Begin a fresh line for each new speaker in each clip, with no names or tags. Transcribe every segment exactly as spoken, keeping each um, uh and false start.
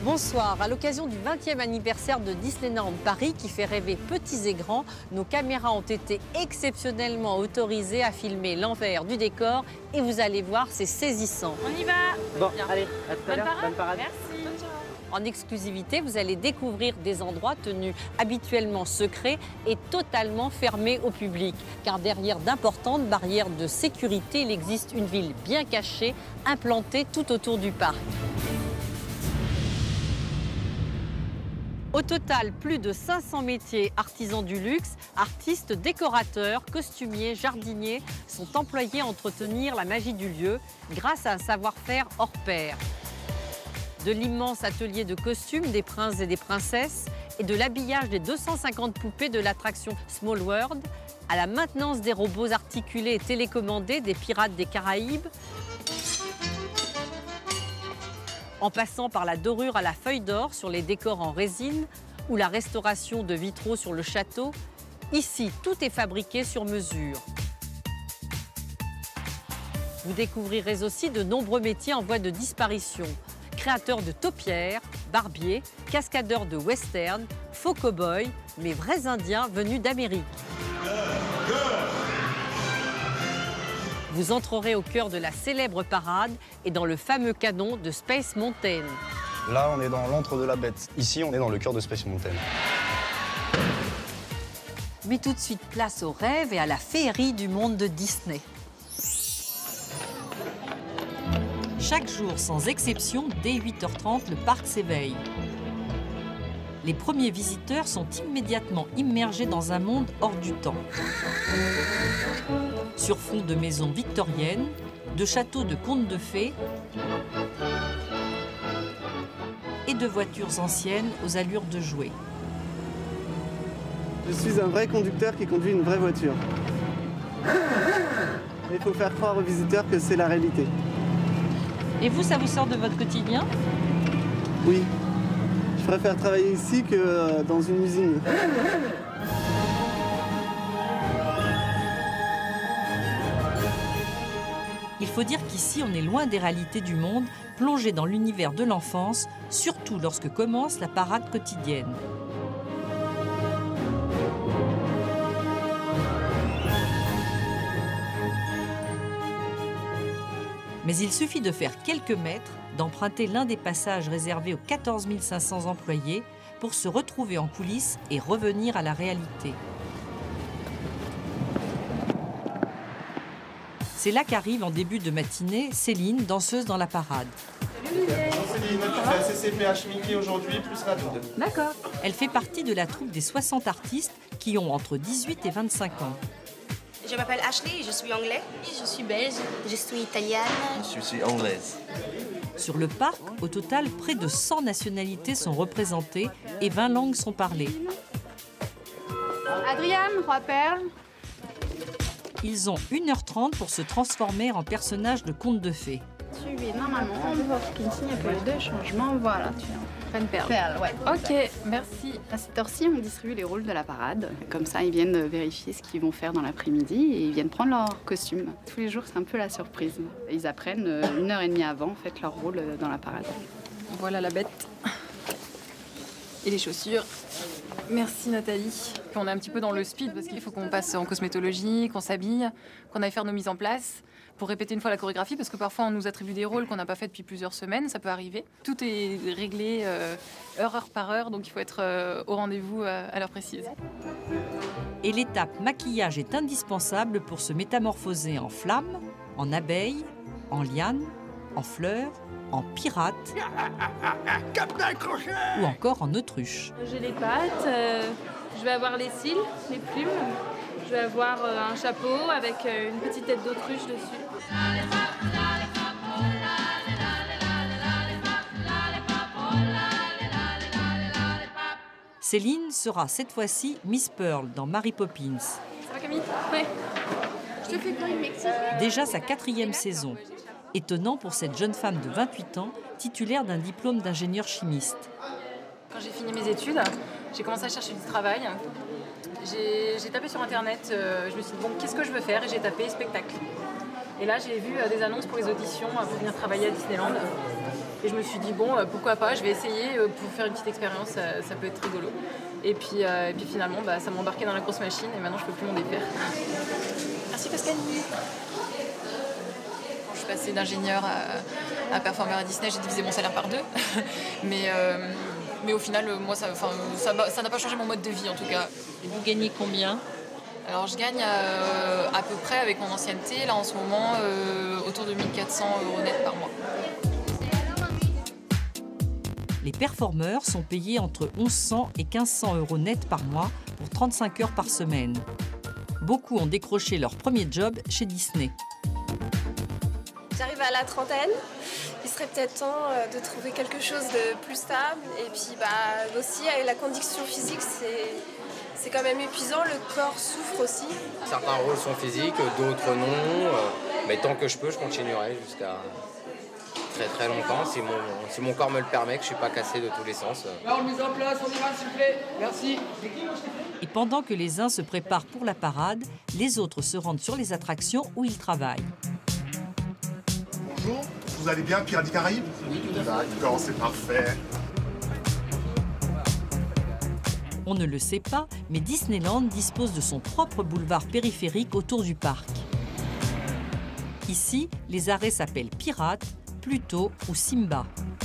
Bonsoir. À l'occasion du vingtième anniversaire de Disneyland Paris qui fait rêver petits et grands, nos caméras ont été exceptionnellement autorisées à filmer l'envers du décor et vous allez voir, c'est saisissant.
On y va.
Bon,
Bien.
allez, à tout à l'heure. Bonne parade.
Merci.
En exclusivité, vous allez découvrir des endroits tenus habituellement secrets et totalement fermés au public. Car derrière d'importantes barrières de sécurité, il existe une ville bien cachée, implantée tout autour du parc. Au total, plus de cinq cents métiers artisans du luxe, artistes, décorateurs, costumiers, jardiniers sont employés à entretenir la magie du lieu grâce à un savoir-faire hors pair. De l'immense atelier de costumes des princes et des princesses et de l'habillage des deux cent cinquante poupées de l'attraction Small World à la maintenance des robots articulés et télécommandés des Pirates des Caraïbes, en passant par la dorure à la feuille d'or sur les décors en résine ou la restauration de vitraux sur le château, ici tout est fabriqué sur mesure. Vous découvrirez aussi de nombreux métiers en voie de disparition. Créateurs de taupières, barbiers, cascadeurs de western, faux cow-boys, mais vrais Indiens venus d'Amérique. Vous entrerez au cœur de la célèbre parade et dans le fameux canon de Space Mountain.
Là, on est dans l'antre de la bête. Ici, on est dans le cœur de Space Mountain.
Mais tout de suite, place au rêve et à la féerie du monde de Disney. Chaque jour, sans exception, dès huit heures trente, le parc s'éveille. Les premiers visiteurs sont immédiatement immergés dans un monde hors du temps. Sur fond de maisons victoriennes, de châteaux de contes de fées et de voitures anciennes aux allures de jouets.
Je suis un vrai conducteur qui conduit une vraie voiture. Il faut faire croire aux visiteurs que c'est la réalité.
Et vous, ça vous sort de votre quotidien?
Oui. Je préfère travailler ici que dans une usine.
Il faut dire qu'ici, on est loin des réalités du monde, plongé dans l'univers de l'enfance, surtout lorsque commence la parade quotidienne. Mais il suffit de faire quelques mètres, d'emprunter l'un des passages réservés aux quatorze mille cinq cents employés pour se retrouver en coulisses et revenir à la réalité. C'est là qu'arrive en début de matinée Céline, danseuse dans la parade.
Bonjour Céline, tu fais C C P H Mickey aujourd'hui, plus Radoud.
D'accord. Elle fait partie de la troupe des soixante artistes qui ont entre dix-huit et vingt-cinq ans.
Je m'appelle Ashley, je suis anglais.
Je suis belge.
Je suis italienne.
Je suis anglaise.
Sur le parc, au total, près de cent nationalités sont représentées et vingt langues sont parlées.
Adriane, Roi Perle.
Ils ont une heure trente pour se transformer en personnages de contes de fées.
Tu es normalement en bord qui signe un peu de changement. Voilà, tu es en Reine Perle.
Perle, ouais.
Ok, merci. À cette heure-ci, on distribue les rôles de la parade. Comme ça, ils viennent vérifier ce qu'ils vont faire dans l'après-midi et ils viennent prendre leur costume. Tous les jours, c'est un peu la surprise. Ils apprennent une heure et demie avant, en fait, leur rôle dans la parade.
Voilà la bête. Et les chaussures. Merci Nathalie. On est un petit peu dans le speed parce qu'il faut qu'on passe en cosmétologie, qu'on s'habille, qu'on aille faire nos mises en place pour répéter une fois la chorégraphie parce que parfois on nous attribue des rôles qu'on n'a pas fait depuis plusieurs semaines, ça peut arriver. Tout est réglé euh, heure, heure par heure, donc il faut être euh, au rendez-vous euh, à l'heure précise.
Et l'étape maquillage est indispensable pour se métamorphoser en flamme, en abeille, en liane, en fleur, en pirate ou encore en autruche.
J'ai les pattes, euh, je vais avoir les cils, les plumes, je vais avoir euh, un chapeau avec euh, une petite tête d'autruche dessus.
Céline sera cette fois-ci Miss Pearl dans Mary Poppins.
Ça va Camille?
Ouais. Je te fais quoi une Mexique?
Déjà sa quatrième saison. Étonnant pour cette jeune femme de vingt-huit ans, titulaire d'un diplôme d'ingénieur chimiste.
Quand j'ai fini mes études, j'ai commencé à chercher du travail. J'ai tapé sur internet, euh, je me suis dit bon, qu'est-ce que je veux faire? Et j'ai tapé spectacle. Et là, j'ai vu euh, des annonces pour les auditions euh, pour venir travailler à Disneyland. Et je me suis dit, bon, euh, pourquoi pas, je vais essayer euh, pour faire une petite expérience, ça, ça peut être rigolo. Et puis, euh, et puis finalement, bah, ça m'a embarqué dans la grosse machine et maintenant, je peux plus m'en défaire. Merci Pascal. Quand je suis passée d'ingénieur à, à performeur à Disney, j'ai divisé mon salaire par deux. mais, euh, mais au final, moi, ça, ça, ça n'a pas changé mon mode de vie en tout cas.
Et vous gagnez combien ?
Alors je gagne euh, à peu près avec mon ancienneté, là en ce moment, euh, autour de mille quatre cents euros net par mois.
Les performeurs sont payés entre mille cent et mille cinq cents euros net par mois pour trente-cinq heures par semaine. Beaucoup ont décroché leur premier job chez Disney.
J'arrive à la trentaine, il serait peut-être temps de trouver quelque chose de plus stable. Et puis bah, aussi avec la condition physique, c'est... C'est quand même épuisant, le corps souffre aussi.
Certains rôles sont physiques, d'autres non. Mais tant que je peux, je continuerai jusqu'à très très longtemps. Si mon, si mon corps me le permet, que je ne suis pas cassé de tous les sens.
Alors, mise en place, on y va s'il vous plaît. Merci.
Et pendant que les uns se préparent pour la parade, les autres se rendent sur les attractions où ils travaillent.
Bonjour, vous allez bien, Pirates des Caraïbes? Oui, tout à fait. D'accord, c'est parfait.
On ne le sait pas, mais Disneyland dispose de son propre boulevard périphérique autour du parc. Ici, les arrêts s'appellent Pirates, Pluto ou Simba.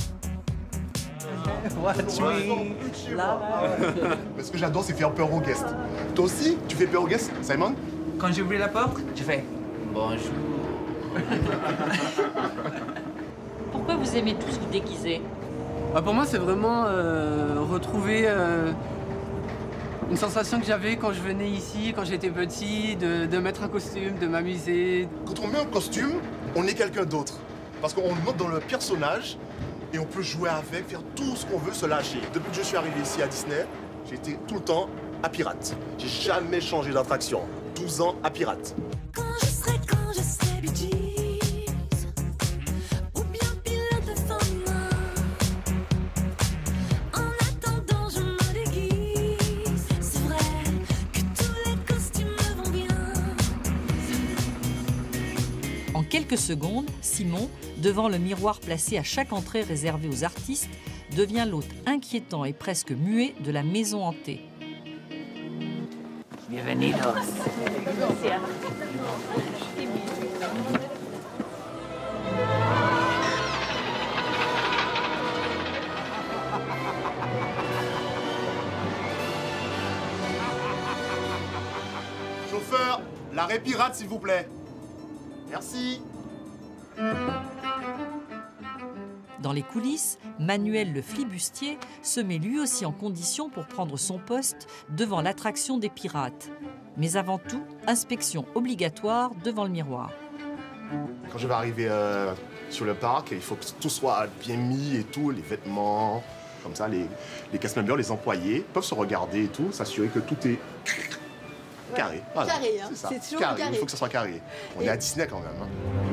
Ce que j'adore, c'est faire peur aux guests. Toi aussi, tu fais peur aux guests, Simon?
Quand j'ouvre la porte, je fais bonjour.
Pourquoi vous aimez tous vous déguiser?
Bah pour moi, c'est vraiment euh, retrouver euh, une sensation que j'avais quand je venais ici, quand j'étais petit, de, de mettre un costume, de m'amuser.
Quand on met un costume, on est quelqu'un d'autre. Parce qu'on monte dans le personnage et on peut jouer avec, faire tout ce qu'on veut, se lâcher. Depuis que je suis arrivé ici à Disney, j'ai été tout le temps à Pirates. J'ai jamais changé d'attraction. douze ans à Pirates.
Quand je serai, quand je serai Bee Gees, ou bien pilote de Formule un. En attendant, je me déguise. C'est vrai que tous les costumes me vont bien.
En quelques secondes, Simon, devant le miroir placé à chaque entrée réservée aux artistes, devient l'hôte inquiétant et presque muet de la maison hantée.
Bienvenidos.
Chauffeur, l'arrêt Pirate, s'il vous plaît. Merci.
Dans les coulisses, Manuel le flibustier se met lui aussi en condition pour prendre son poste devant l'attraction des pirates. Mais avant tout, inspection obligatoire devant le miroir.
Quand je vais arriver euh, sur le parc, il faut que tout soit bien mis et tout, les vêtements, comme ça, les, les cast members, les employés peuvent se regarder et tout, s'assurer que tout est carré.
Ouais,
voilà,
carré, hein.
c'est
C'est toujours
carré.
carré.
Il faut que ça soit carré. On
Et...
est à Disney quand même. Hein.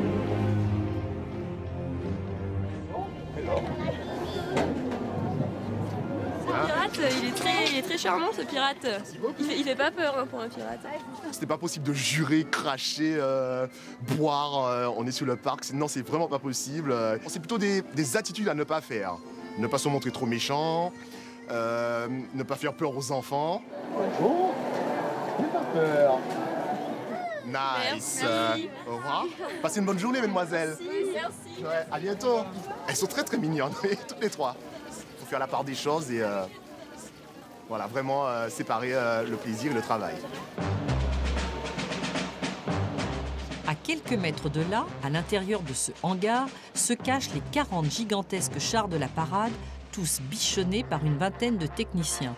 Ce pirate, il est très, il est très charmant, ce pirate. Il fait, il fait pas peur hein, pour un pirate.
C'était pas possible de jurer, cracher, euh, boire, euh, on est sur le parc. Non, c'est vraiment pas possible. C'est plutôt des, des attitudes à ne pas faire. Ne pas se montrer trop méchant, euh, ne pas faire peur aux enfants.
Bonjour, n'aie pas peur.
Nice.
Merci.
Euh, au revoir. Passez une bonne journée, mesdemoiselles.
Merci, merci.
Ouais, à bientôt. Elles sont très très mignonnes, toutes les trois. Il faut faire la part des choses et euh, voilà, vraiment euh, séparer euh, le plaisir et le travail.
À quelques mètres de là, à l'intérieur de ce hangar, se cachent les quarante gigantesques chars de la parade, tous bichonnés par une vingtaine de techniciens.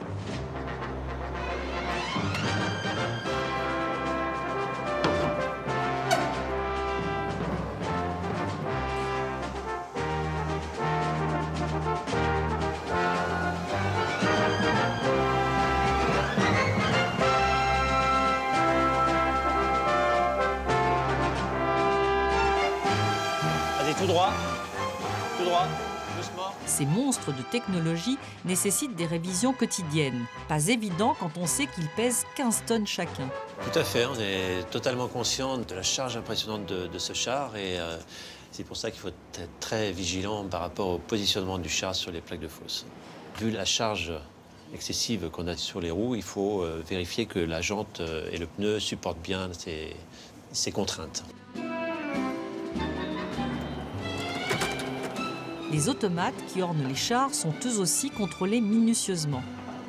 Allez, tout droit. Tout droit.
Ces monstres de technologie nécessitent des révisions quotidiennes. Pas évident quand on sait qu'ils pèsent quinze tonnes chacun.
Tout à fait, on est totalement conscient de la charge impressionnante de, de ce char et euh, c'est pour ça qu'il faut être très vigilant par rapport au positionnement du char sur les plaques de fosse. Vu la charge excessive qu'on a sur les roues, il faut euh, vérifier que la jante euh, et le pneu supportent bien ces, ces contraintes.
Les automates qui ornent les chars sont eux aussi contrôlés minutieusement.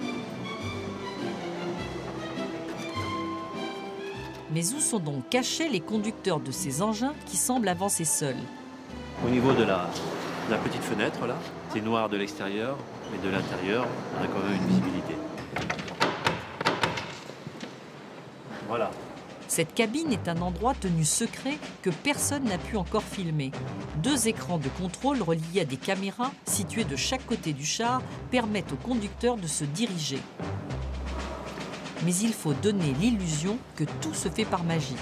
Mais où sont donc cachés les conducteurs de ces engins qui semblent avancer seuls?
Au niveau de la, de la petite fenêtre, là, c'est noir de l'extérieur, mais de l'intérieur, on a quand même une visibilité. Voilà.
Cette cabine est un endroit tenu secret que personne n'a pu encore filmer. Deux écrans de contrôle reliés à des caméras situées de chaque côté du char permettent au conducteur de se diriger. Mais il faut donner l'illusion que tout se fait par magie.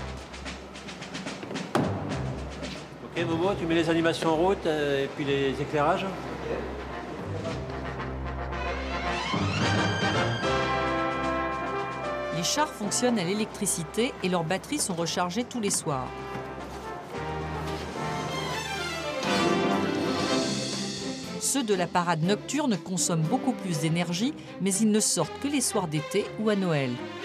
Ok Momo, tu mets les animations en route euh, et puis les éclairages.
Les chars fonctionnent à l'électricité et leurs batteries sont rechargées tous les soirs. Ceux de la parade nocturne consomment beaucoup plus d'énergie, mais ils ne sortent que les soirs d'été ou à Noël.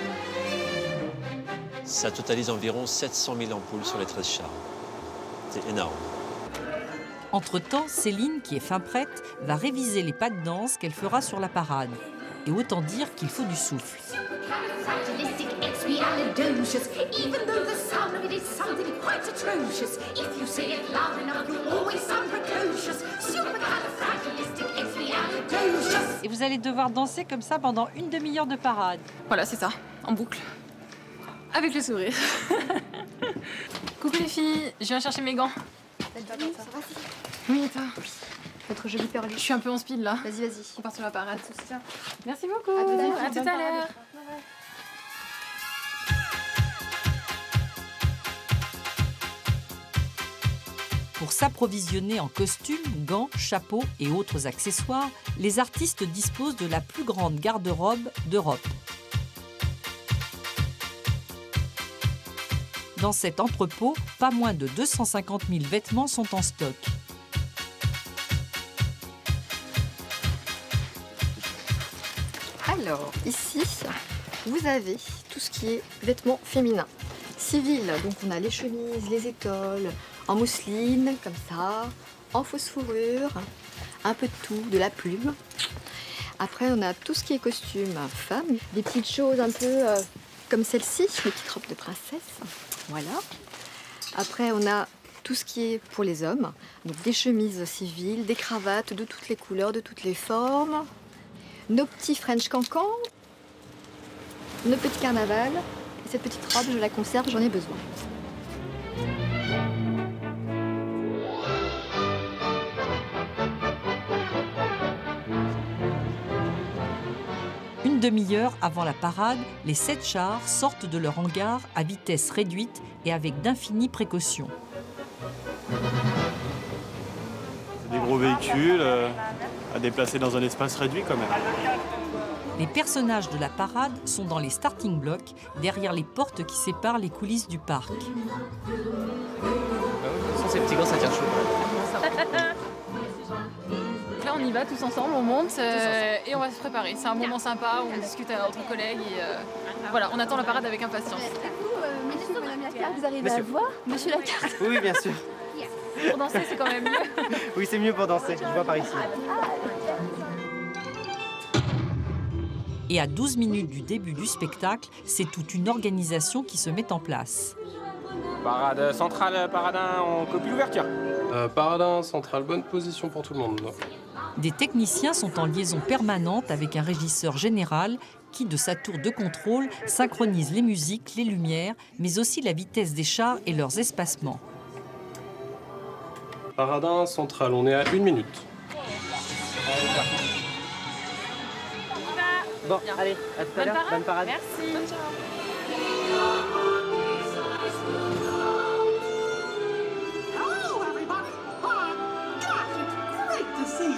Ça totalise environ sept cent mille ampoules sur les treize chars. C'est énorme.
Entre-temps, Céline, qui est fin prête, va réviser les pas de danse qu'elle fera sur la parade. Et autant dire qu'il faut du souffle. Et vous allez devoir danser comme ça pendant une demi-heure de parade.
Voilà, c'est ça, en boucle. Avec le sourire. Coucou les filles, je viens chercher mes gants. Oui, et toi?
Votre joli perlu.
Je suis un peu en speed là.
Vas-y, vas-y.
On part sur la parade. Merci beaucoup.
À tout à l'heure.
À tout à l'heure.
Pour s'approvisionner en costumes, gants, chapeaux et autres accessoires, les artistes disposent de la plus grande garde-robe d'Europe. Dans cet entrepôt, pas moins de deux cent cinquante mille vêtements sont en stock.
Alors, ici, vous avez tout ce qui est vêtements féminins. Civils, donc on a les chemises, les étoles, en mousseline, comme ça, en fausse fourrure, un peu de tout, de la plume. Après, on a tout ce qui est costume femme, des petites choses un peu euh, comme celle-ci, les petites robes de princesse. Voilà. Après, on a tout ce qui est pour les hommes, donc des chemises civiles, des cravates de toutes les couleurs, de toutes les formes, nos petits French cancans, nos petits carnavals. Et cette petite robe, je la conserve, j'en ai besoin.
Une demi-heure avant la parade, les sept chars sortent de leur hangar à vitesse réduite et avec d'infinies précautions.
C'est des gros véhicules euh, à déplacer dans un espace réduit quand même.
Les personnages de la parade sont dans les starting blocks, derrière les portes qui séparent les coulisses du parc.
Sans ces petits gants, ça tient chaud.
Là, on y va tous ensemble, on monte euh, et on va se préparer. C'est un moment sympa où on discute entre collègues et euh, voilà, on attend la parade avec impatience.
Monsieur, madame Lacarte, vous arrivez
Monsieur.
à voir Monsieur Lacarte?
Oui, oui, bien sûr.
Pour danser, c'est quand même mieux.
Oui, c'est mieux pour danser, je vois par ici.
Et à douze minutes du début du spectacle, c'est toute une organisation qui se met en place.
Parade centrale, paradin, on copie l'ouverture.
Euh, paradin central, bonne position pour tout le monde.
Des techniciens sont en liaison permanente avec un régisseur général qui, de sa tour de contrôle, synchronise les musiques, les lumières, mais aussi la vitesse des chars et leurs espacements.
Paradin central, on est à une minute.
Bon, allez, à tout à l'heure, bonne parade.
Merci.
Hello, everybody. Hi. God, it's great to see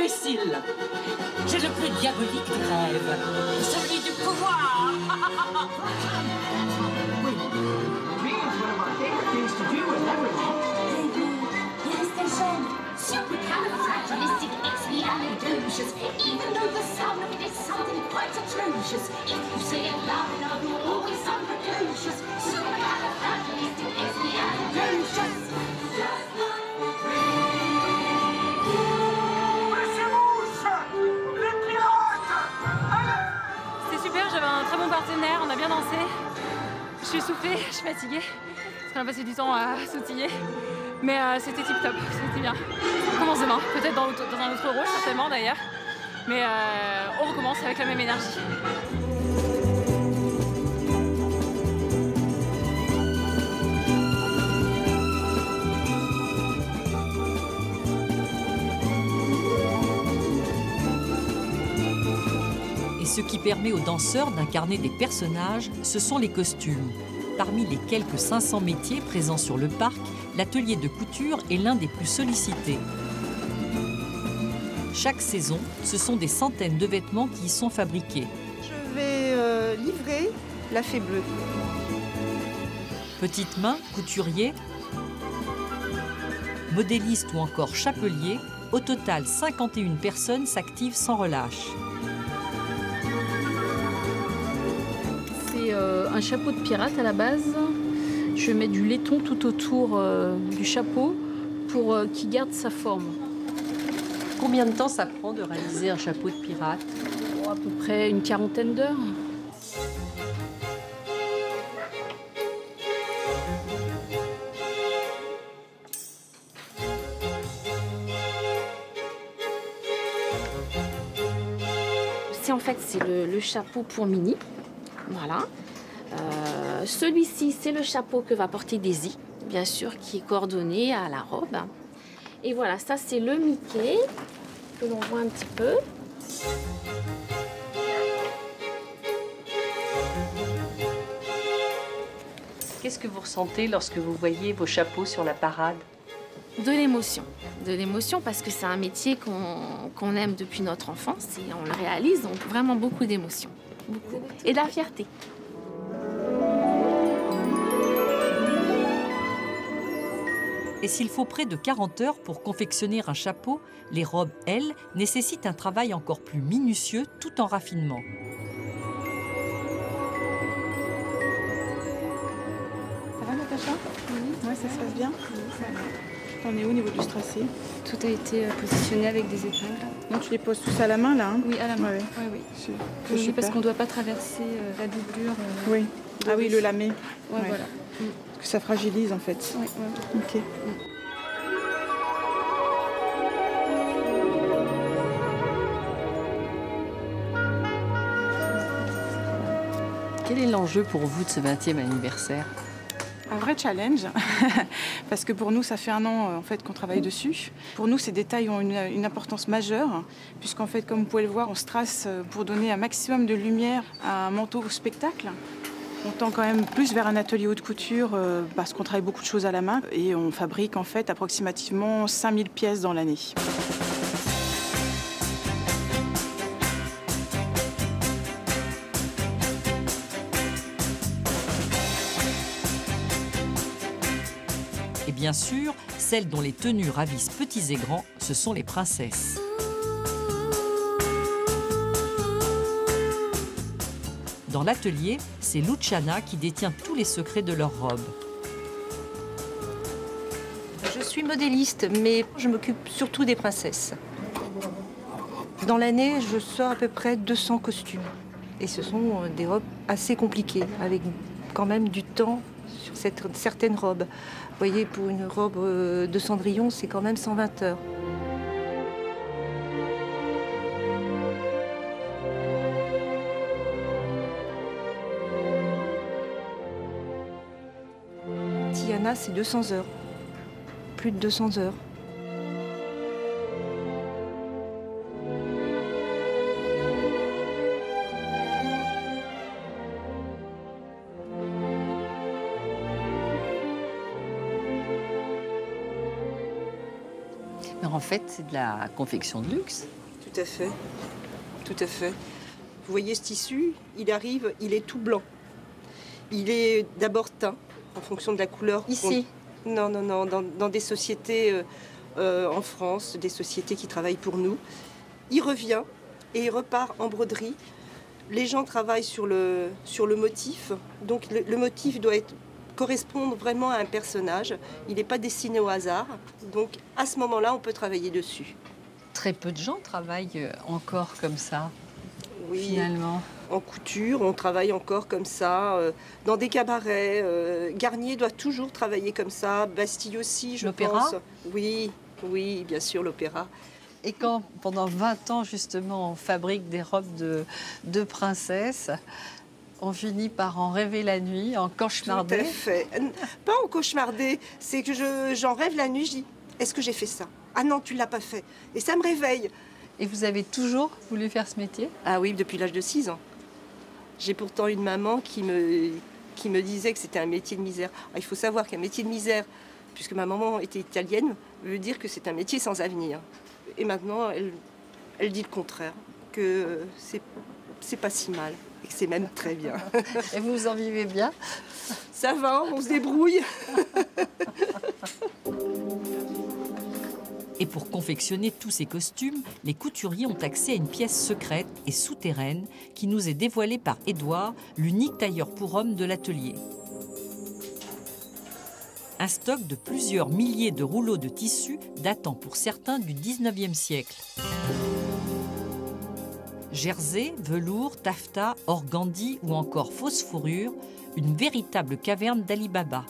imbécile. J'ai le plus diabolique des rêves, celui du pouvoir.
Supercalifragilisticexpialidocious. Even though the sound of it is something quite atrocious. If you say it loud enough, you'll always sound precocious. Supercalifragilisticexpialidocious.
C'était super, j'avais un très bon partenaire, on a bien dansé. Je suis essoufflée, je suis fatiguée. Parce qu'on a passé du temps à sautiller. Mais euh, c'était tip top, c'était bien. On commence demain, peut-être dans, dans un autre rôle, certainement d'ailleurs. Mais euh, on recommence avec la même énergie.
Et ce qui permet aux danseurs d'incarner des personnages, ce sont les costumes. Parmi les quelques cinq cents métiers présents sur le parc, l'atelier de couture est l'un des plus sollicités. Chaque saison, ce sont des centaines de vêtements qui y sont fabriqués.
Je vais euh, livrer la fée bleue.
Petites mains, couturiers, modélistes ou encore chapeliers, au total cinquante et une personnes s'activent sans relâche.
C'est euh, un chapeau de pirate à la base. Je vais mettre du laiton tout autour euh, du chapeau pour euh, qu'il garde sa forme.
Combien de temps ça prend de réaliser un chapeau de pirate?
Oh, à peu près une quarantaine d'heures.
C'est en fait c'est le, le chapeau pour Minnie. Voilà. Euh, Celui-ci, c'est le chapeau que va porter Daisy, bien sûr, qui est coordonné à la robe. Et voilà, ça c'est le Mickey, que l'on voit un petit peu.
Qu'est-ce que vous ressentez lorsque vous voyez vos chapeaux sur la parade?
De l'émotion. De l'émotion parce que c'est un métier qu'on qu'on aime depuis notre enfance et on le réalise, donc vraiment beaucoup d'émotions. Beaucoup. Et de la fierté.
Et s'il faut près de quarante heures pour confectionner un chapeau, les robes, elles, nécessitent un travail encore plus minutieux tout en raffinement.
Ça va Natacha? Oui. Ouais, ça se passe bien? Oui, ça va. On est où au niveau du strassé?
Tout a été positionné avec des épingles.
Donc tu les poses tous à la main là hein?
Oui, à la main.
Ouais, ouais.
Ouais, oui.
C'est-
Oui,
super.
parce qu'on ne doit pas traverser euh, la doublure. euh,
Oui. Ah oui, le lamé.
Ouais,
Ouais.
voilà. Mm.
Parce que ça fragilise en fait.
Ouais, ouais.
Ok.
Quel est l'enjeu pour vous de ce vingtième anniversaire?
Un vrai challenge, parce que pour nous, ça fait un an euh, en fait, qu'on travaille dessus. Pour nous, ces détails ont une, une importance majeure, puisqu'en fait, comme vous pouvez le voir, on se trace euh, pour donner un maximum de lumière à un manteau spectacle. On tend quand même plus vers un atelier haute couture, euh, parce qu'on travaille beaucoup de choses à la main, et on fabrique en fait approximativement cinq mille pièces dans l'année.
Et bien sûr, celles dont les tenues ravissent petits et grands, ce sont les princesses. Dans l'atelier, c'est Luciana qui détient tous les secrets de leurs robes.
Je suis modéliste, mais je m'occupe surtout des princesses. Dans l'année, je sors à peu près deux cents costumes. Et ce sont des robes assez compliquées, avec quand même du temps sur cette, certaines robes. Vous voyez, pour une robe de Cendrillon, c'est quand même cent vingt heures. Tiana, c'est deux cents heures. Plus de deux cents heures.
Mais en fait, c'est de la confection de luxe.
Tout à fait. Tout à fait. Vous voyez ce tissu, il arrive, il est tout blanc. Il est d'abord teint, en fonction de la couleur.
Ici?
On... Non, non, non, dans, dans des sociétés euh, euh, en France, des sociétés qui travaillent pour nous. Il revient et il repart en broderie. Les gens travaillent sur le, sur le motif, donc le, le motif doit être, correspondre vraiment à un personnage. Il n'est pas dessiné au hasard, donc à ce moment-là, on peut travailler dessus.
Très peu de gens travaillent encore comme ça,
oui,
finalement.
En couture, on travaille encore comme ça, euh, dans des cabarets. Euh, Garnier doit toujours travailler comme ça, Bastille aussi, je pense.
L'opéra ?
Oui, oui, bien sûr, l'opéra.
Et quand, pendant vingt ans, justement, on fabrique des robes de, de princesse, on finit par en rêver la nuit, en cauchemarder.
Tout à fait. Pas en cauchemarder, c'est que je, j'en rêve la nuit, je dis, est-ce que j'ai fait ça? Ah non, tu ne l'as pas fait. Et ça me réveille.
Et vous avez toujours voulu faire ce métier?
Ah oui, depuis l'âge de six ans. J'ai pourtant une maman qui me, qui me disait que c'était un métier de misère. Ah, il faut savoir qu'un métier de misère, puisque ma maman était italienne, veut dire que c'est un métier sans avenir. Et maintenant, elle, elle dit le contraire, que c'est, c'est pas si mal, et que c'est même très bien.
Et vous en vivez bien?
Ça va, on se débrouille.
Et pour confectionner tous ces costumes, les couturiers ont accès à une pièce secrète et souterraine qui nous est dévoilée par Édouard, l'unique tailleur pour hommes de l'atelier. Un stock de plusieurs milliers de rouleaux de tissu datant pour certains du dix-neuvième siècle. Jersey, velours, taffetas, organdie ou encore fausse fourrure, une véritable caverne d'Ali Baba.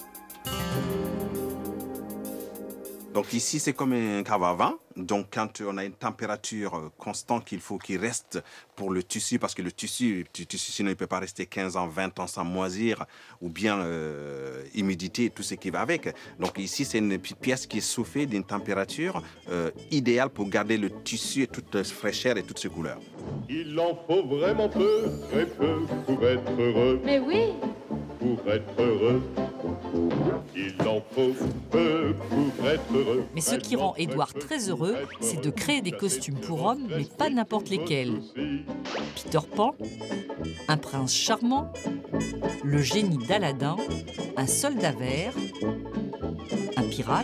Donc ici, c'est comme un cave à vin. Donc quand on a une température constante qu'il faut qu'il reste pour le tissu, parce que le tissu, le tissu sinon il ne peut pas rester quinze ans, vingt ans sans moisir, ou bien euh, humidité et tout ce qui va avec. Donc ici, c'est une pièce qui est chauffée d'une température euh, idéale pour garder le tissu et toute la fraîcheur et toutes ses couleurs.
Il en faut vraiment peu, très peu, pour être heureux.
Mais oui.
Pour être heureux. Il en faut peu pour être heureux.
Mais ce qui rend Édouard très heureux, c'est de créer des costumes pour hommes, mais pas n'importe lesquels. Peter Pan, un prince charmant, le génie d'Aladin, un soldat vert, un pirate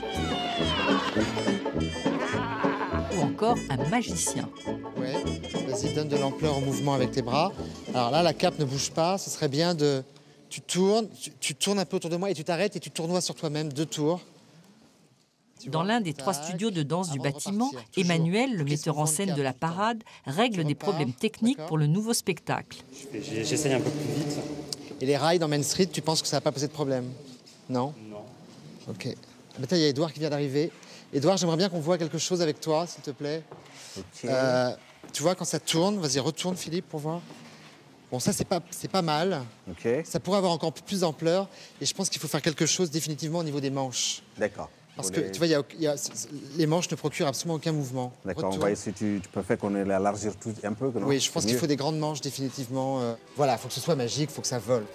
ou encore un magicien.
Ouais, vas-y, donne de l'ampleur au mouvement avec tes bras. Alors là, la cape ne bouge pas, ce serait bien de... Tu tournes, tu, tu tournes un peu autour de moi et tu t'arrêtes et tu tournoies sur toi-même deux tours.
Dans l'un des trois studios de danse du bâtiment, Emmanuel, le metteur en scène de la parade, règle des problèmes techniques pour le nouveau spectacle.
J'essaye un peu plus vite. Et les rails dans Main Street, tu penses que ça va pas poser de problème? Non?
Non.
Ok. Maintenant, il y a Édouard qui vient d'arriver. Édouard, j'aimerais bien qu'on voit quelque chose avec toi, s'il te plaît.
Ok.
Euh, tu vois, quand ça tourne, vas-y, retourne, Philippe, pour voir. Bon, ça, c'est pas, c'est pas mal.
Okay.
Ça pourrait avoir encore plus d'ampleur. Et je pense qu'il faut faire quelque chose définitivement au niveau des manches.
D'accord.
Parce
Vous
que,
les...
tu vois, y a, y a, les manches ne procurent absolument aucun mouvement.
D'accord, on va essayer, tu, tu peux faire qu'on élargir tout un peu, non?
Oui, je pense qu'il faut des grandes manches, définitivement. Euh, voilà, il faut que ce soit magique, il faut que ça vole.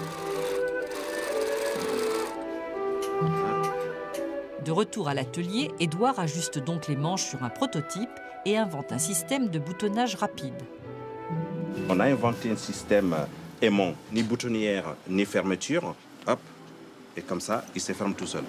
De retour à l'atelier, Édouard ajuste donc les manches sur un prototype et invente un système de boutonnage rapide.
On a inventé un système aimant, ni boutonnière, ni fermeture. Hop, et comme ça, il se ferme tout seul.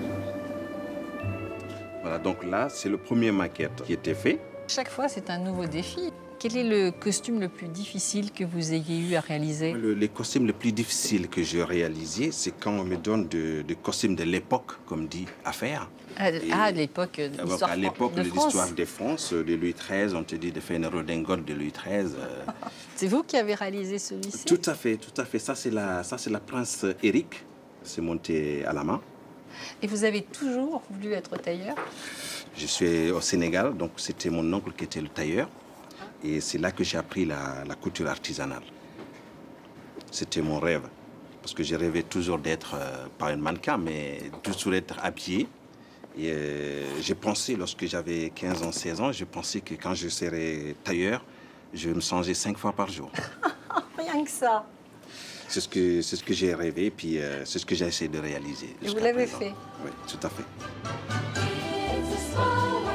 Voilà, donc là, c'est le premier maquette qui était fait.
Chaque fois, c'est un nouveau défi. Quel est le costume le plus difficile que vous ayez eu à réaliser?
Le, les costumes les plus difficiles que j'ai réalisés, c'est quand on me donne des de costumes de l'époque, comme dit, à faire.
Ah, à l'époque de l'histoire
À l'époque
de
de
France.
l'histoire de France, de Louis treize, on te dit de faire une redingote de Louis treize. Euh...
C'est vous qui avez réalisé celui-ci?
Tout à fait, tout à fait. Ça, c'est la, ça, c'est la prince Éric. C'est monté à la main.
Et vous avez toujours voulu être tailleur?
Je suis au Sénégal, donc c'était mon oncle qui était le tailleur. Et c'est là que j'ai appris la, la couture artisanale. C'était mon rêve. Parce que j'ai rêvé toujours d'être, euh, pas un mannequin, mais toujours être habillé. Et euh, j'ai pensé, lorsque j'avais quinze ans, seize ans, je pensais que quand je serais tailleur, je vais me changer cinq fois par jour.
Rien que ça.
C'est ce que, c'est ce que j'ai rêvé, puis euh, c'est ce que j'ai essayé de réaliser.
Et vous l'avez fait?
Oui, tout à fait.
It's a small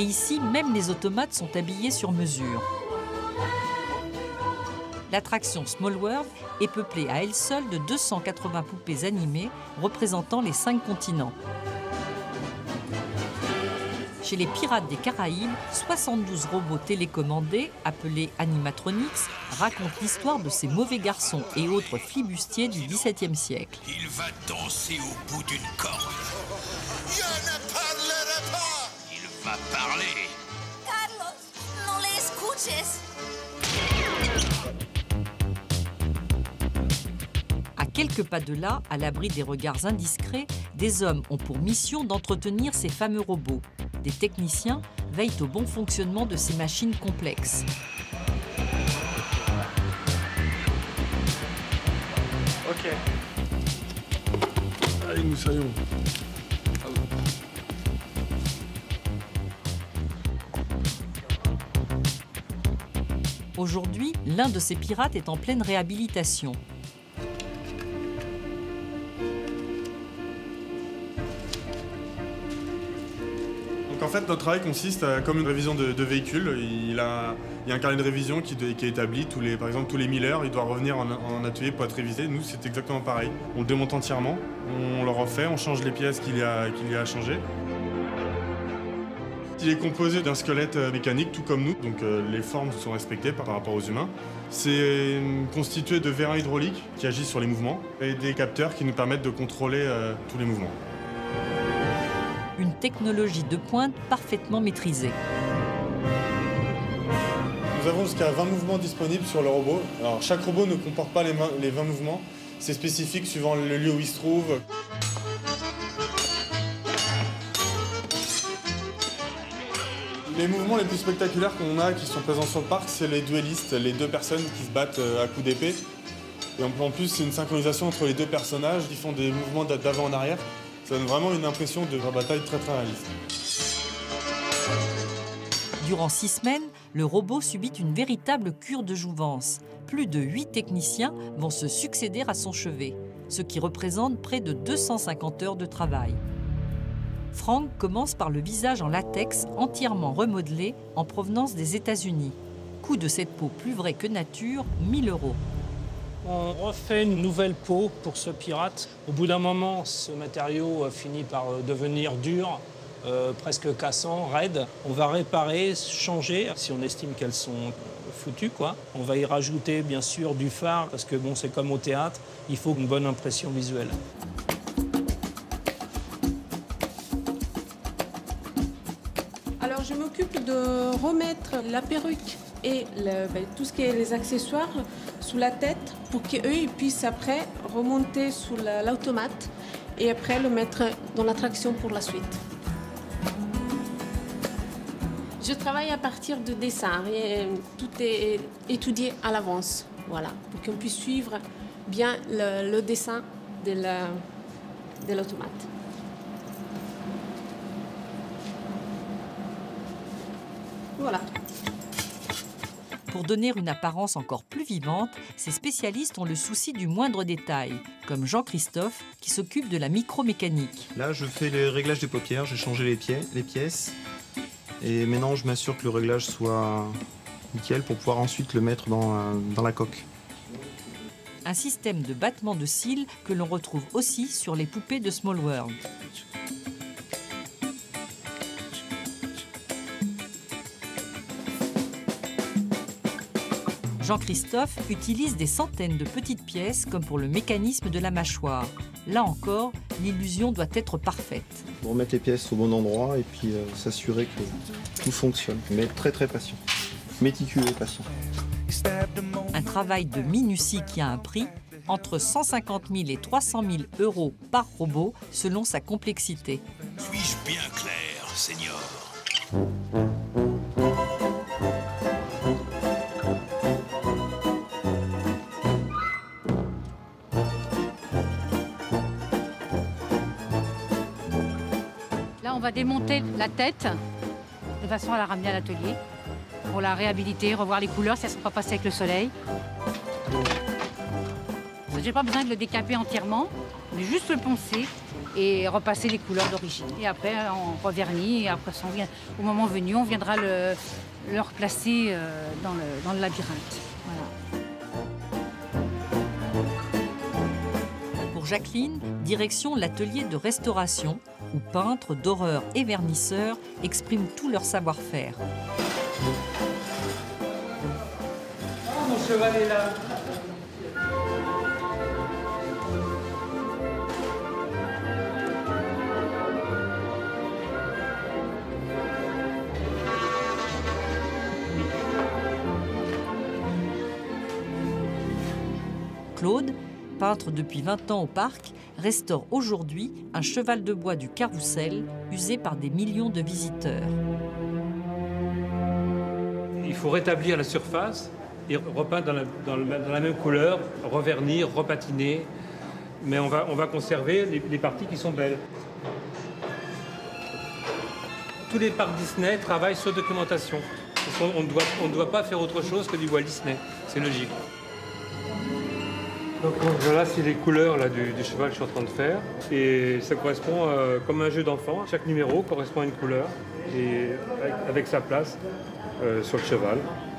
Et ici, même les automates sont habillés sur mesure. L'attraction Small World est peuplée à elle seule de deux cent quatre-vingts poupées animées représentant les cinq continents. Chez les Pirates des Caraïbes, soixante-douze robots télécommandés, appelés animatronics, racontent l'histoire de ces mauvais garçons et autres flibustiers du dix-septième siècle.
Il va danser au bout d'une corde. Il ne parlera pas. Il va parler.
Carlos, no le escuches.
À quelques pas de là, à l'abri des regards indiscrets, des hommes ont pour mission d'entretenir ces fameux robots. Des techniciens veillent au bon fonctionnement de ces machines complexes.
Ok. Allez, nous saillons.
Aujourd'hui, l'un de ces pirates est en pleine réhabilitation.
En fait, notre travail consiste à, comme une révision de, de véhicule. Il, a, il y a un carnet de révision qui, qui est établi. Tous les, par exemple, tous les mille heures, il doit revenir en, en atelier pour être révisé. Nous, c'est exactement pareil. On le démonte entièrement, on le refait, on change les pièces qu'il y a, qu'il y a à changer. Il est composé d'un squelette mécanique, tout comme nous. Donc euh, les formes sont respectées par, par rapport aux humains. C'est euh, constitué de vérins hydrauliques qui agissent sur les mouvements et des capteurs qui nous permettent de contrôler euh, tous les mouvements.
Une technologie de pointe parfaitement maîtrisée.
Nous avons jusqu'à vingt mouvements disponibles sur le robot. Alors, chaque robot ne comporte pas les, les vingt mouvements. C'est spécifique suivant le lieu où il se trouve. Les mouvements les plus spectaculaires qu'on a, qui sont présents sur le parc, c'est les duellistes, les deux personnes qui se battent à coups d'épée. Et en plus, c'est une synchronisation entre les deux personnages. Ils font des mouvements d'avant en arrière. Ça donne vraiment une impression de bataille très très réaliste.
Durant six semaines, le robot subit une véritable cure de jouvence. Plus de huit techniciens vont se succéder à son chevet, ce qui représente près de deux cent cinquante heures de travail. Frank commence par le visage en latex entièrement remodelé en provenance des États-Unis. Coût de cette peau plus vraie que nature, mille euros.
On refait une nouvelle peau pour ce pirate. Au bout d'un moment, ce matériau finit par devenir dur, euh, presque cassant, raide. On va réparer, changer, si on estime qu'elles sont foutues, quoi. On va y rajouter, bien sûr, du fard, parce que bon, c'est comme au théâtre, il faut une bonne impression visuelle.
Alors, je m'occupe de remettre la perruque et le, ben, tout ce qui est les accessoires sous la tête pour qu'eux ils puissent après remonter sous l'automate et après le mettre dans l'attraction pour la suite. Je travaille à partir de dessins et tout est étudié à l'avance, voilà, pour qu'on puisse suivre bien le, le dessin de l'automate. Voilà.
Pour donner une apparence encore plus vivante, ces spécialistes ont le souci du moindre détail, comme Jean-Christophe qui s'occupe de la micromécanique.
Là, je fais les réglages des paupières, j'ai changé les, pieds, les pièces. Et maintenant, je m'assure que le réglage soit nickel pour pouvoir ensuite le mettre dans, euh, dans la coque.
Un système de battement de cils que l'on retrouve aussi sur les poupées de Small World. Jean-Christophe utilise des centaines de petites pièces comme pour le mécanisme de la mâchoire. Là encore, l'illusion doit être parfaite.
Pour remettre les pièces au bon endroit et puis euh, s'assurer que tout fonctionne. Mais être très très patient, méticuleux et patient.
Un travail de minutie qui a un prix, entre cent cinquante mille et trois cent mille euros par robot selon sa complexité.
Suis-je bien clair, Seigneur?
Là, on va démonter la tête de façon à la ramener à l'atelier pour la réhabiliter, revoir les couleurs si elles ne sont pas passées avec le soleil. J'ai pas besoin de le décaper entièrement, mais juste le poncer et repasser les couleurs d'origine. Et après, on revernit et après, ça, on vient, au moment venu, on viendra le, le replacer euh, dans, le, dans le labyrinthe. Voilà.
Pour Jacqueline, direction l'atelier de restauration, où peintres, doreurs et vernisseurs expriment tout leur savoir-faire.
Oh, mon cheval est là.
Claude, peintre depuis vingt ans au parc, restaure aujourd'hui un cheval de bois du Carrousel usé par des millions de visiteurs.
Il faut rétablir la surface et repeindre dans la, dans le, dans la même couleur, revernir, repatiner. Mais on va, on va conserver les, les parties qui sont belles. Tous les parcs Disney travaillent sur documentation. Parce qu'on ne doit, on ne doit pas faire autre chose que du Walt Disney. C'est logique. Donc voilà, c'est les couleurs là, du, du cheval que je suis en train de faire. Et ça correspond euh, comme un jeu d'enfant. Chaque numéro correspond à une couleur et avec, avec sa place euh, sur le cheval.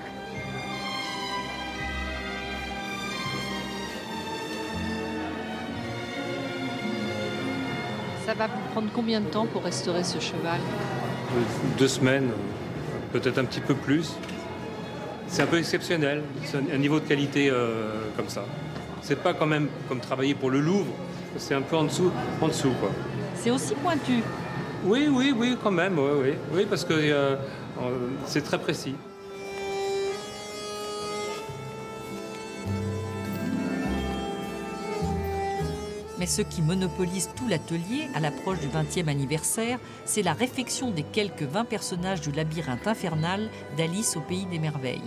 Ça va vous prendre combien de temps pour restaurer ce cheval?
Deux semaines, peut-être un petit peu plus. C'est un peu exceptionnel, c'est un niveau de qualité euh, comme ça. C'est pas quand même comme travailler pour le Louvre, c'est un peu en dessous, en dessous quoi.
C'est aussi pointu?
Oui, oui, oui, quand même, oui, oui, oui parce que euh, c'est très précis.
Mais ce qui monopolise tout l'atelier à l'approche du vingtième anniversaire, c'est la réfection des quelques vingt personnages du labyrinthe infernal d'Alice au Pays des Merveilles.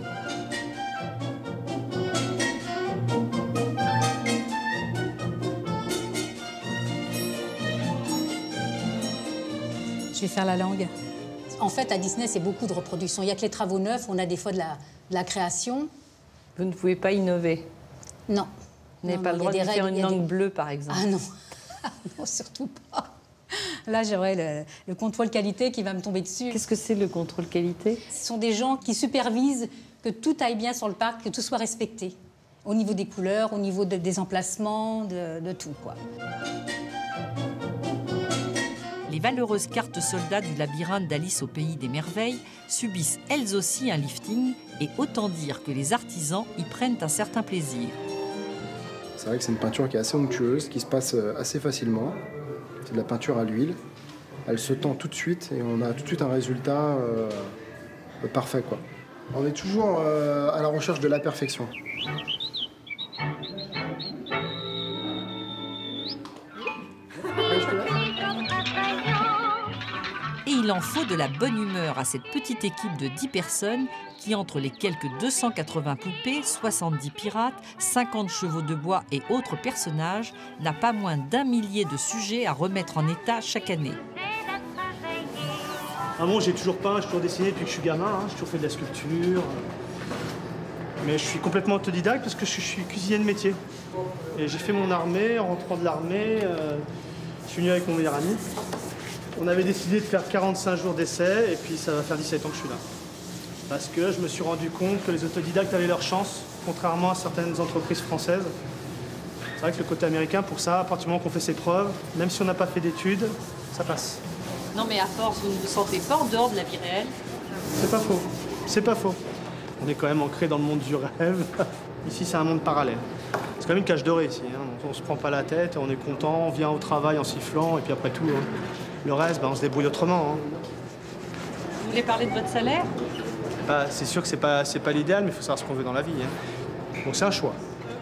Je vais faire la langue.
En fait, à Disney, c'est beaucoup de reproduction. Il n'y a que les travaux neufs, on a des fois de la, de la création.
Vous ne pouvez pas innover?
Non.
Vous n'avez pas le droit de faire une langue bleue, par exemple?
Ah non, non, surtout pas. Là, j'aurais le, le contrôle qualité qui va me tomber dessus.
Qu'est-ce que c'est le contrôle qualité?
Ce sont des gens qui supervisent que tout aille bien sur le parc, que tout soit respecté. Au niveau des couleurs, au niveau de, des emplacements, de, de tout, quoi.
Les valeureuses cartes soldats du labyrinthe d'Alice au Pays des Merveilles subissent elles aussi un lifting et autant dire que les artisans y prennent un certain plaisir.
C'est vrai que c'est une peinture qui est assez onctueuse, qui se passe assez facilement. C'est de la peinture à l'huile. Elle se tend tout de suite et on a tout de suite un résultat euh, parfait, quoi. On est toujours euh, à la recherche de la perfection.
Et il en faut de la bonne humeur à cette petite équipe de dix personnes qui, entre les quelques deux cent quatre-vingts poupées, soixante-dix pirates, cinquante chevaux de bois et autres personnages, n'a pas moins d'un millier de sujets à remettre en état chaque année.
Ah bon, j'ai toujours peint, j'ai toujours dessiné depuis que je suis gamin, hein, j'ai toujours fait de la sculpture. Mais je suis complètement autodidacte parce que je suis cuisinier de métier. Et j'ai fait mon armée, en rentrant de l'armée, euh, je suis venu avec mon meilleur ami. On avait décidé de faire quarante-cinq jours d'essai et puis ça va faire dix-sept ans que je suis là. Parce que je me suis rendu compte que les autodidactes avaient leur chance, contrairement à certaines entreprises françaises. C'est vrai que le côté américain, pour ça, à partir du moment qu'on fait ses preuves, même si on n'a pas fait d'études, ça passe.
Non mais à force, vous ne vous sentez pas en dehors de la vie réelle?
C'est pas faux, c'est pas faux. On est quand même ancré dans le monde du rêve. Ici, c'est un monde parallèle. C'est quand même une cage dorée ici. Hein. On se prend pas la tête, on est content, on vient au travail en sifflant, et puis après tout, hein, le reste, ben, on se débrouille autrement. Hein.
Vous voulez parler de votre salaire?
Bah, c'est sûr que c'est pas, c'est pas l'idéal, mais il faut savoir ce qu'on veut dans la vie. Hein. Donc c'est un choix.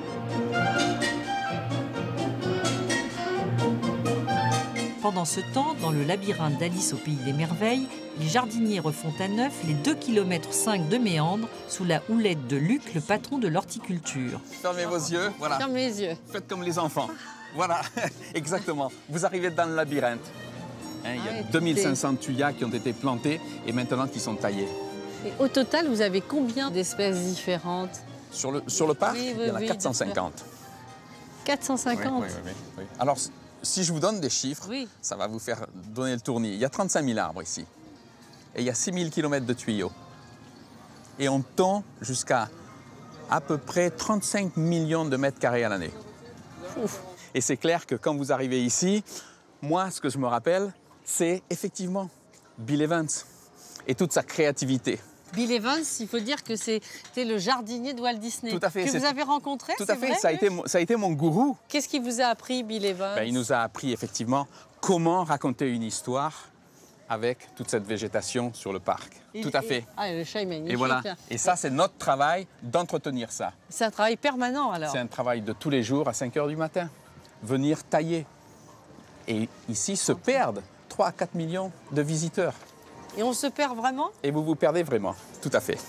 Pendant ce temps, dans le labyrinthe d'Alice au Pays des Merveilles, les jardiniers refont à neuf les deux virgule cinq kilomètres de méandres sous la houlette de Luc, le patron de l'horticulture.
Fermez vos yeux, voilà.
Fermez les yeux.
Faites comme les enfants. Voilà, exactement. Vous arrivez dans le labyrinthe. Hein, il y a ah, deux mille cinq cents tuyas qui ont été plantés et maintenant qui sont taillés.
Et au total, vous avez combien d'espèces différentes?
Sur le, sur le parc,
oui, oui,
il y en a
oui,
quatre cent cinquante.
quatre cent cinquante.
Oui, oui, oui, oui. Alors, si je vous donne des chiffres, oui. ça va vous faire donner le tournis. Il y a trente-cinq mille arbres ici. Et il y a six mille kilomètres de tuyaux. Et on tond jusqu'à à peu près trente-cinq millions de mètres carrés à l'année. Et c'est clair que quand vous arrivez ici, moi, ce que je me rappelle, c'est effectivement Bill Evans et toute sa créativité.
Bill Evans, il faut dire que c'était le jardinier de Walt Disney.
Tout à fait.
Que vous avez rencontré,
Tout à fait,
vrai,
ça, a été, ça a été mon gourou.
Qu'est-ce qu'il vous a appris, Bill Evans?
Ben, il nous a appris effectivement comment raconter une histoire avec toute cette végétation sur le parc.
Il,
Tout à fait.
Et, ah, le chat est magnifique.
Et voilà. Et ça, c'est notre travail d'entretenir ça.
C'est un travail permanent, alors?
C'est un travail de tous les jours à cinq heures du matin. Venir tailler. Et ici se perdent trois à quatre millions de visiteurs.
Et on se perd vraiment?
Et vous vous perdez vraiment, tout à fait.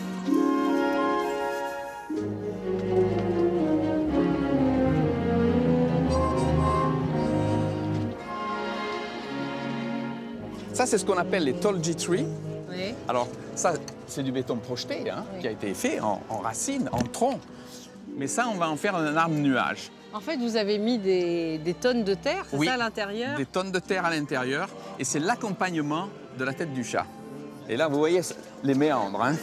Ça, c'est ce qu'on appelle les tall G trees.
Oui.
Alors, ça, c'est du béton projeté, hein, oui. qui a été fait en, en racines, en troncs. Mais ça, on va en faire un arbre nuage.
En fait, vous avez mis des, des tonnes de terre, c'est
oui,
ça, à l'intérieur?
Des tonnes de terre à l'intérieur. Et c'est l'accompagnement de la tête du chat. Et là, vous voyez les méandres. Hein.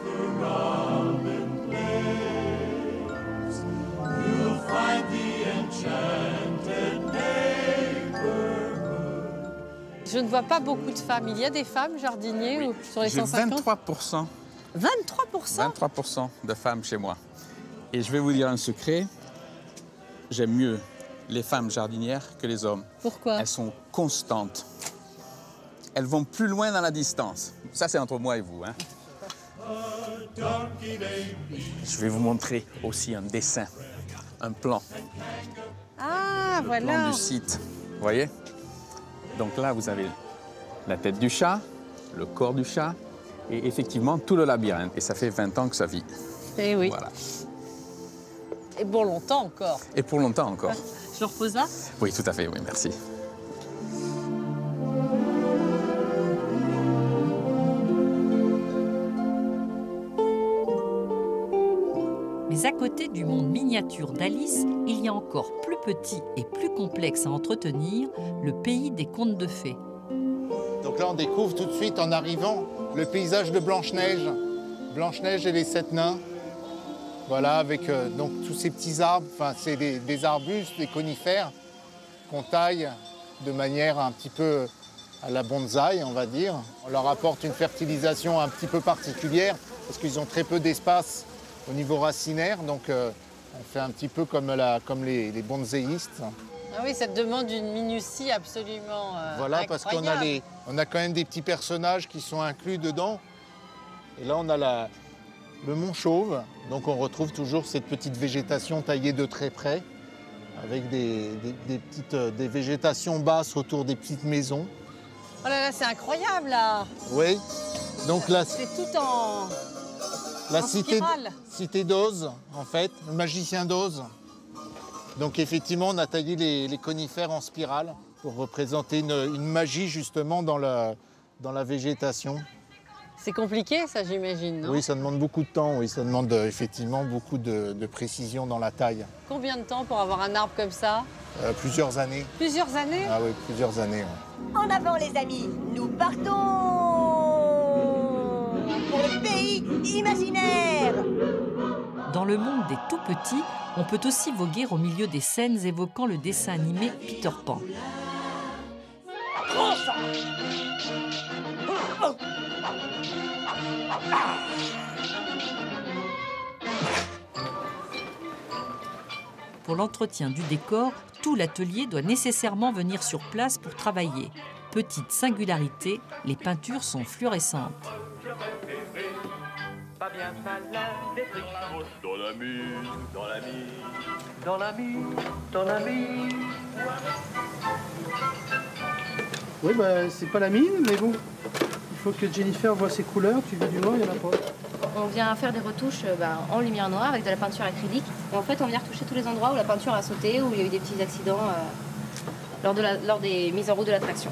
Je ne vois pas beaucoup de femmes. Il y a des femmes jardiniers
oui.
ou sur les cent cinquante?
vingt-trois pour cent.
vingt-trois pour cent?
vingt-trois pour cent de femmes chez moi. Et je vais vous dire un secret. J'aime mieux les femmes jardinières que les hommes.
Pourquoi?
Elles sont constantes. Elles vont plus loin dans la distance. Ça, c'est entre moi et vous. Hein. Je vais vous montrer aussi un dessin, un plan.
Ah,
le
voilà.
plan du site. Vous voyez? Donc là, vous avez la tête du chat, le corps du chat et effectivement tout le labyrinthe. Et ça fait vingt ans que ça vit.
Eh oui.
Voilà.
Et pour longtemps encore.
Et pour longtemps encore.
Je le repose là?
Oui, tout à fait, oui, merci.
Mais à côté du monde miniature d'Alice, il y a encore plus petit et plus complexe à entretenir, le pays des contes de fées.
Donc là, on découvre tout de suite en arrivant le paysage de Blanche-Neige. Blanche-Neige et les sept nains. Voilà, avec euh, donc tous ces petits arbres, enfin c'est des, des arbustes, des conifères qu'on taille de manière un petit peu à la bonsaï, on va dire. On leur apporte une fertilisation un petit peu particulière parce qu'ils ont très peu d'espace au niveau racinaire, donc euh, on fait un petit peu comme, la, comme les, les bonsaïstes.
Ah oui, ça demande une minutie absolument euh,
Voilà,
incroyable.
parce qu'on a, les, on a quand même des petits personnages qui sont inclus dedans. Et là, on a la, le Mont Chauve, donc on retrouve toujours cette petite végétation taillée de très près, avec des, des, des, petites, des végétations basses autour des petites maisons.
Oh là là, c'est incroyable là!
Oui, donc là...
C'est tout en...
La
en
cité,
spirale.
cité d'Oz, en fait, le magicien d'Oz. Donc effectivement, on a taillé les, les conifères en spirale pour représenter une, une magie justement dans la, dans la végétation.
C'est compliqué ça, j'imagine, non?
Oui, ça demande beaucoup de temps, oui, ça demande euh, effectivement beaucoup de, de précision dans la taille.
Combien de temps pour avoir un arbre comme ça?
euh, Plusieurs années.
Plusieurs années?
Ah oui, plusieurs années. Ouais.
En avant les amis, nous partons pour le pays imaginaire.
Dans le monde des tout-petits, on peut aussi voguer au milieu des scènes évoquant le dessin animé Peter Pan. Pour l'entretien du décor, tout l'atelier doit nécessairement venir sur place pour travailler. Petite singularité, les peintures sont fluorescentes.
Dans la mine, dans la mine, dans la mine, dans la mine.
Oui, bah, c'est pas la mine, mais bon, il faut que Jennifer voit ses couleurs. Tu veux du noir, il n'y en a pas.
On vient faire des retouches bah, en lumière noire avec de la peinture acrylique. Et en fait, on vient retoucher tous les endroits où la peinture a sauté, où il y a eu des petits accidents euh, lors, de la, lors des mises en route de l'attraction.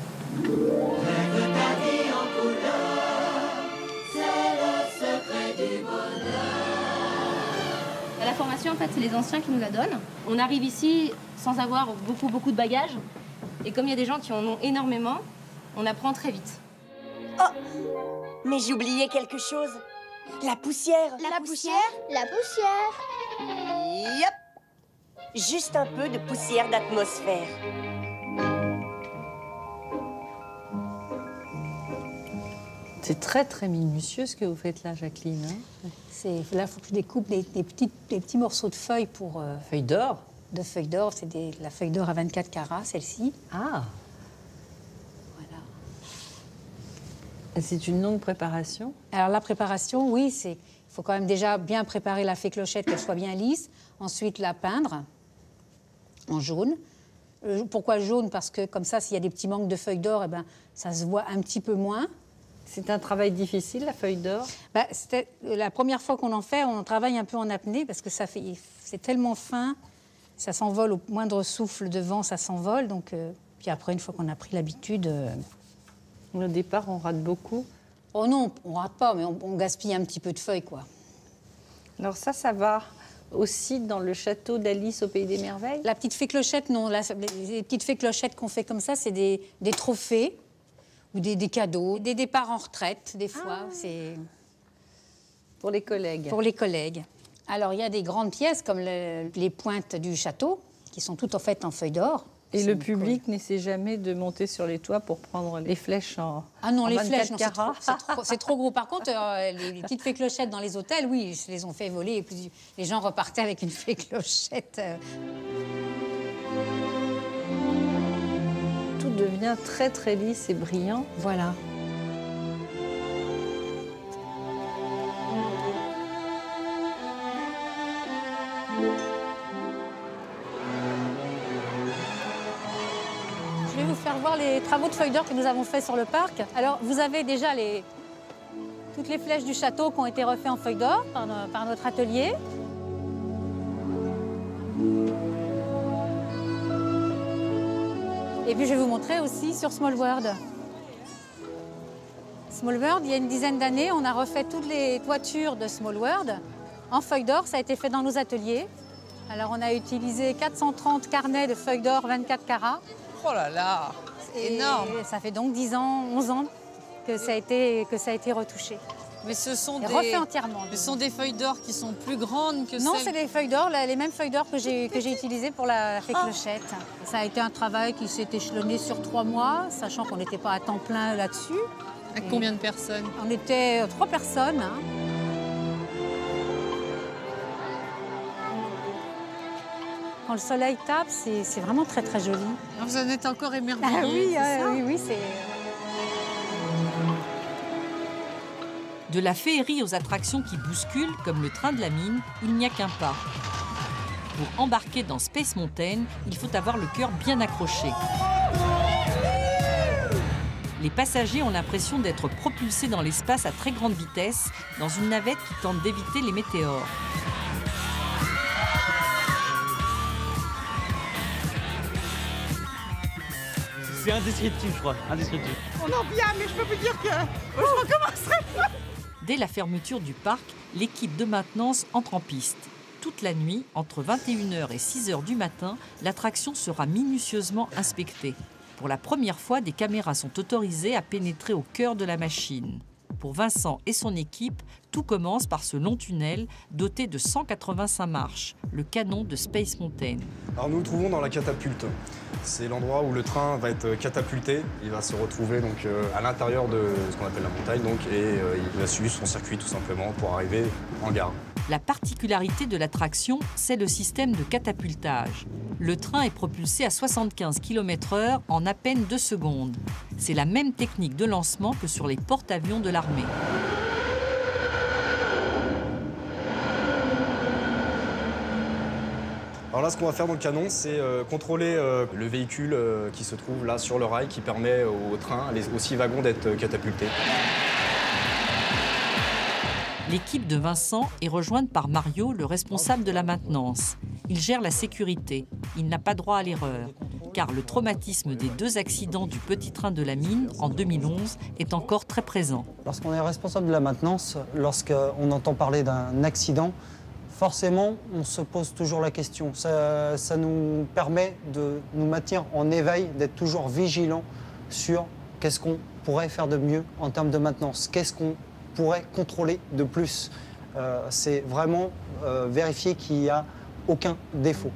À la
formation, en fait, c'est les anciens qui nous la donnent. On arrive ici sans avoir beaucoup, beaucoup de bagages. Et comme il y a des gens qui en ont énormément, on apprend très vite.
Oh, mais j'ai oublié quelque chose. La poussière.
La,
La
poussière,
poussière. La poussière. Yep. Juste un peu de poussière d'atmosphère.
C'est très très minutieux ce que vous faites là, Jacqueline. Hein,
là, il faut que je découpe des, des, petits, des petits morceaux de feuilles pour... Euh,
feuilles d'or?
De feuilles d'or, c'est la feuille d'or à vingt-quatre carats, celle-ci.
Ah.
Voilà.
C'est une longue préparation?
Alors la préparation, oui, c'est... Il faut quand même déjà bien préparer la fée clochette, qu'elle soit bien lisse. Ensuite, la peindre en jaune. Euh, pourquoi jaune? Parce que comme ça, s'il y a des petits manques de feuilles d'or, eh ben, ça se voit un petit peu moins.
C'est un travail difficile, la feuille d'or?
Bah, c'était la première fois qu'on en fait, on travaille un peu en apnée parce que ça fait, c'est tellement fin, ça s'envole au moindre souffle de vent, ça s'envole. Donc, euh, puis après, une fois qu'on a pris l'habitude... Euh...
Au départ, on rate beaucoup?
Oh non, on rate pas, mais on, on gaspille un petit peu de feuilles, quoi.
Alors ça, ça va aussi dans le château d'Alice au Pays des Merveilles?
La petite fée clochette, non. La, les, les petites fées clochettes qu'on fait comme ça, c'est des, des trophées. Ou des, des cadeaux, des départs en retraite, des fois. Ah. C'est
pour les collègues.
Pour les collègues. Alors, il y a des grandes pièces, comme le, les pointes du château, qui sont toutes en fait en feuilles d'or.
Et le public n'essaie jamais de monter sur les toits pour prendre les flèches en
Ah non,
en
les flèches, c'est
trop,
trop, trop gros. Par contre, euh, les, les petites fées clochettes dans les hôtels, oui, je les ont fait voler. Et puis, les gens repartaient avec une fée clochette. Euh...
Tout devient très très lisse et brillant.
Voilà. Je vais vous faire voir les travaux de feuilles d'or que nous avons faits sur le parc. Alors, vous avez déjà les... toutes les flèches du château qui ont été refaites en feuilles d'or par, par notre atelier. Et puis je vais vous montrer aussi sur Small World. Small World, il y a une dizaine d'années, on a refait toutes les toitures de Small World en feuilles d'or. Ça a été fait dans nos ateliers. Alors on a utilisé quatre cent trente carnets de feuilles d'or vingt-quatre carats.
Oh là là, c'est énorme.
Ça fait donc dix ans, onze ans que ça a été, que ça a été retouché.
Mais ce sont,
et
des...
refait entièrement.
ce sont des feuilles d'or qui sont plus grandes que
non,
celles...
c'est des feuilles d'or, les mêmes feuilles d'or que j'ai utilisées pour la fée clochette. Ah. Ça a été un travail qui s'est échelonné sur trois mois, sachant qu'on n'était pas à temps plein là-dessus.
À combien de personnes?
On était euh, trois personnes. Hein. Quand le soleil tape, c'est vraiment très très joli.
Alors vous en êtes encore émerveillée,
ah, oui,
c'est ça?
oui, oui, c'est...
De la féerie aux attractions qui bousculent, comme le train de la mine, il n'y a qu'un pas. Pour embarquer dans Space Mountain, il faut avoir le cœur bien accroché. Les passagers ont l'impression d'être propulsés dans l'espace à très grande vitesse, dans une navette qui tente d'éviter les météores.
C'est indescriptible, je crois, indescriptible.
On en vient, mais je peux vous dire que je recommencerai pas.
Dès la fermeture du parc, l'équipe de maintenance entre en piste. Toute la nuit, entre vingt et une heures et six heures du matin, l'attraction sera minutieusement inspectée. Pour la première fois, des caméras sont autorisées à pénétrer au cœur de la machine. Pour Vincent et son équipe, tout commence par ce long tunnel doté de cent quatre-vingt-cinq marches, le canon de Space Mountain.
Alors nous nous trouvons dans la catapulte. C'est l'endroit où le train va être catapulté. Il va se retrouver donc euh, à l'intérieur de ce qu'on appelle la montagne donc, et euh, il va suivre son circuit tout simplement pour arriver en gare.
La particularité de l'attraction, c'est le système de catapultage. Le train est propulsé à soixante-quinze kilomètres heure en à peine deux secondes. C'est la même technique de lancement que sur les porte-avions de l'armée.
Alors là, ce qu'on va faire dans le canon, c'est euh, contrôler euh, le véhicule euh, qui se trouve là sur le rail, qui permet au train, les, aux six wagons d'être catapultés.
L'équipe de Vincent est rejointe par Mario, le responsable de la maintenance. Il gère la sécurité. Il n'a pas droit à l'erreur, car le traumatisme des deux accidents du petit train de la mine en deux mille onze est encore très présent.
Lorsqu'on est responsable de la maintenance, lorsqu'on entend parler d'un accident, il
forcément, on se pose toujours la question. Ça, ça nous permet de nous maintenir en éveil, d'être toujours vigilants sur qu'est-ce qu'on pourrait faire de mieux en termes de maintenance, qu'est-ce qu'on pourrait contrôler de plus. Euh, c'est vraiment euh, vérifier qu'il n'y a aucun défaut.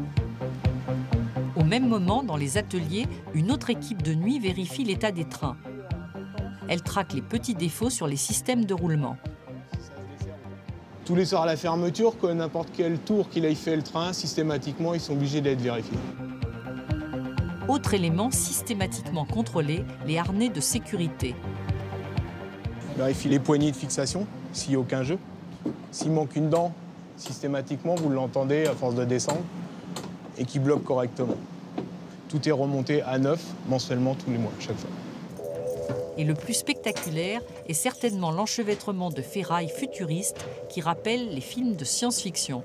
Au même moment, dans les ateliers, une autre équipe de nuit vérifie l'état des trains. Elle traque les petits défauts sur les systèmes de roulement.
Tous les soirs à la fermeture, que n'importe quel tour qu'il ait fait le train, systématiquement, ils sont obligés d'être vérifiés.
Autre élément systématiquement contrôlé, les harnais de sécurité.
Vérifiez les poignées de fixation, s'il n'y a aucun jeu. S'il manque une dent, systématiquement, vous l'entendez à force de descendre, et qui bloque correctement. Tout est remonté à neuf, mensuellement, tous les mois, chaque fois.
Et le plus spectaculaire est certainement l'enchevêtrement de ferrailles futuristes qui rappellent les films de science-fiction.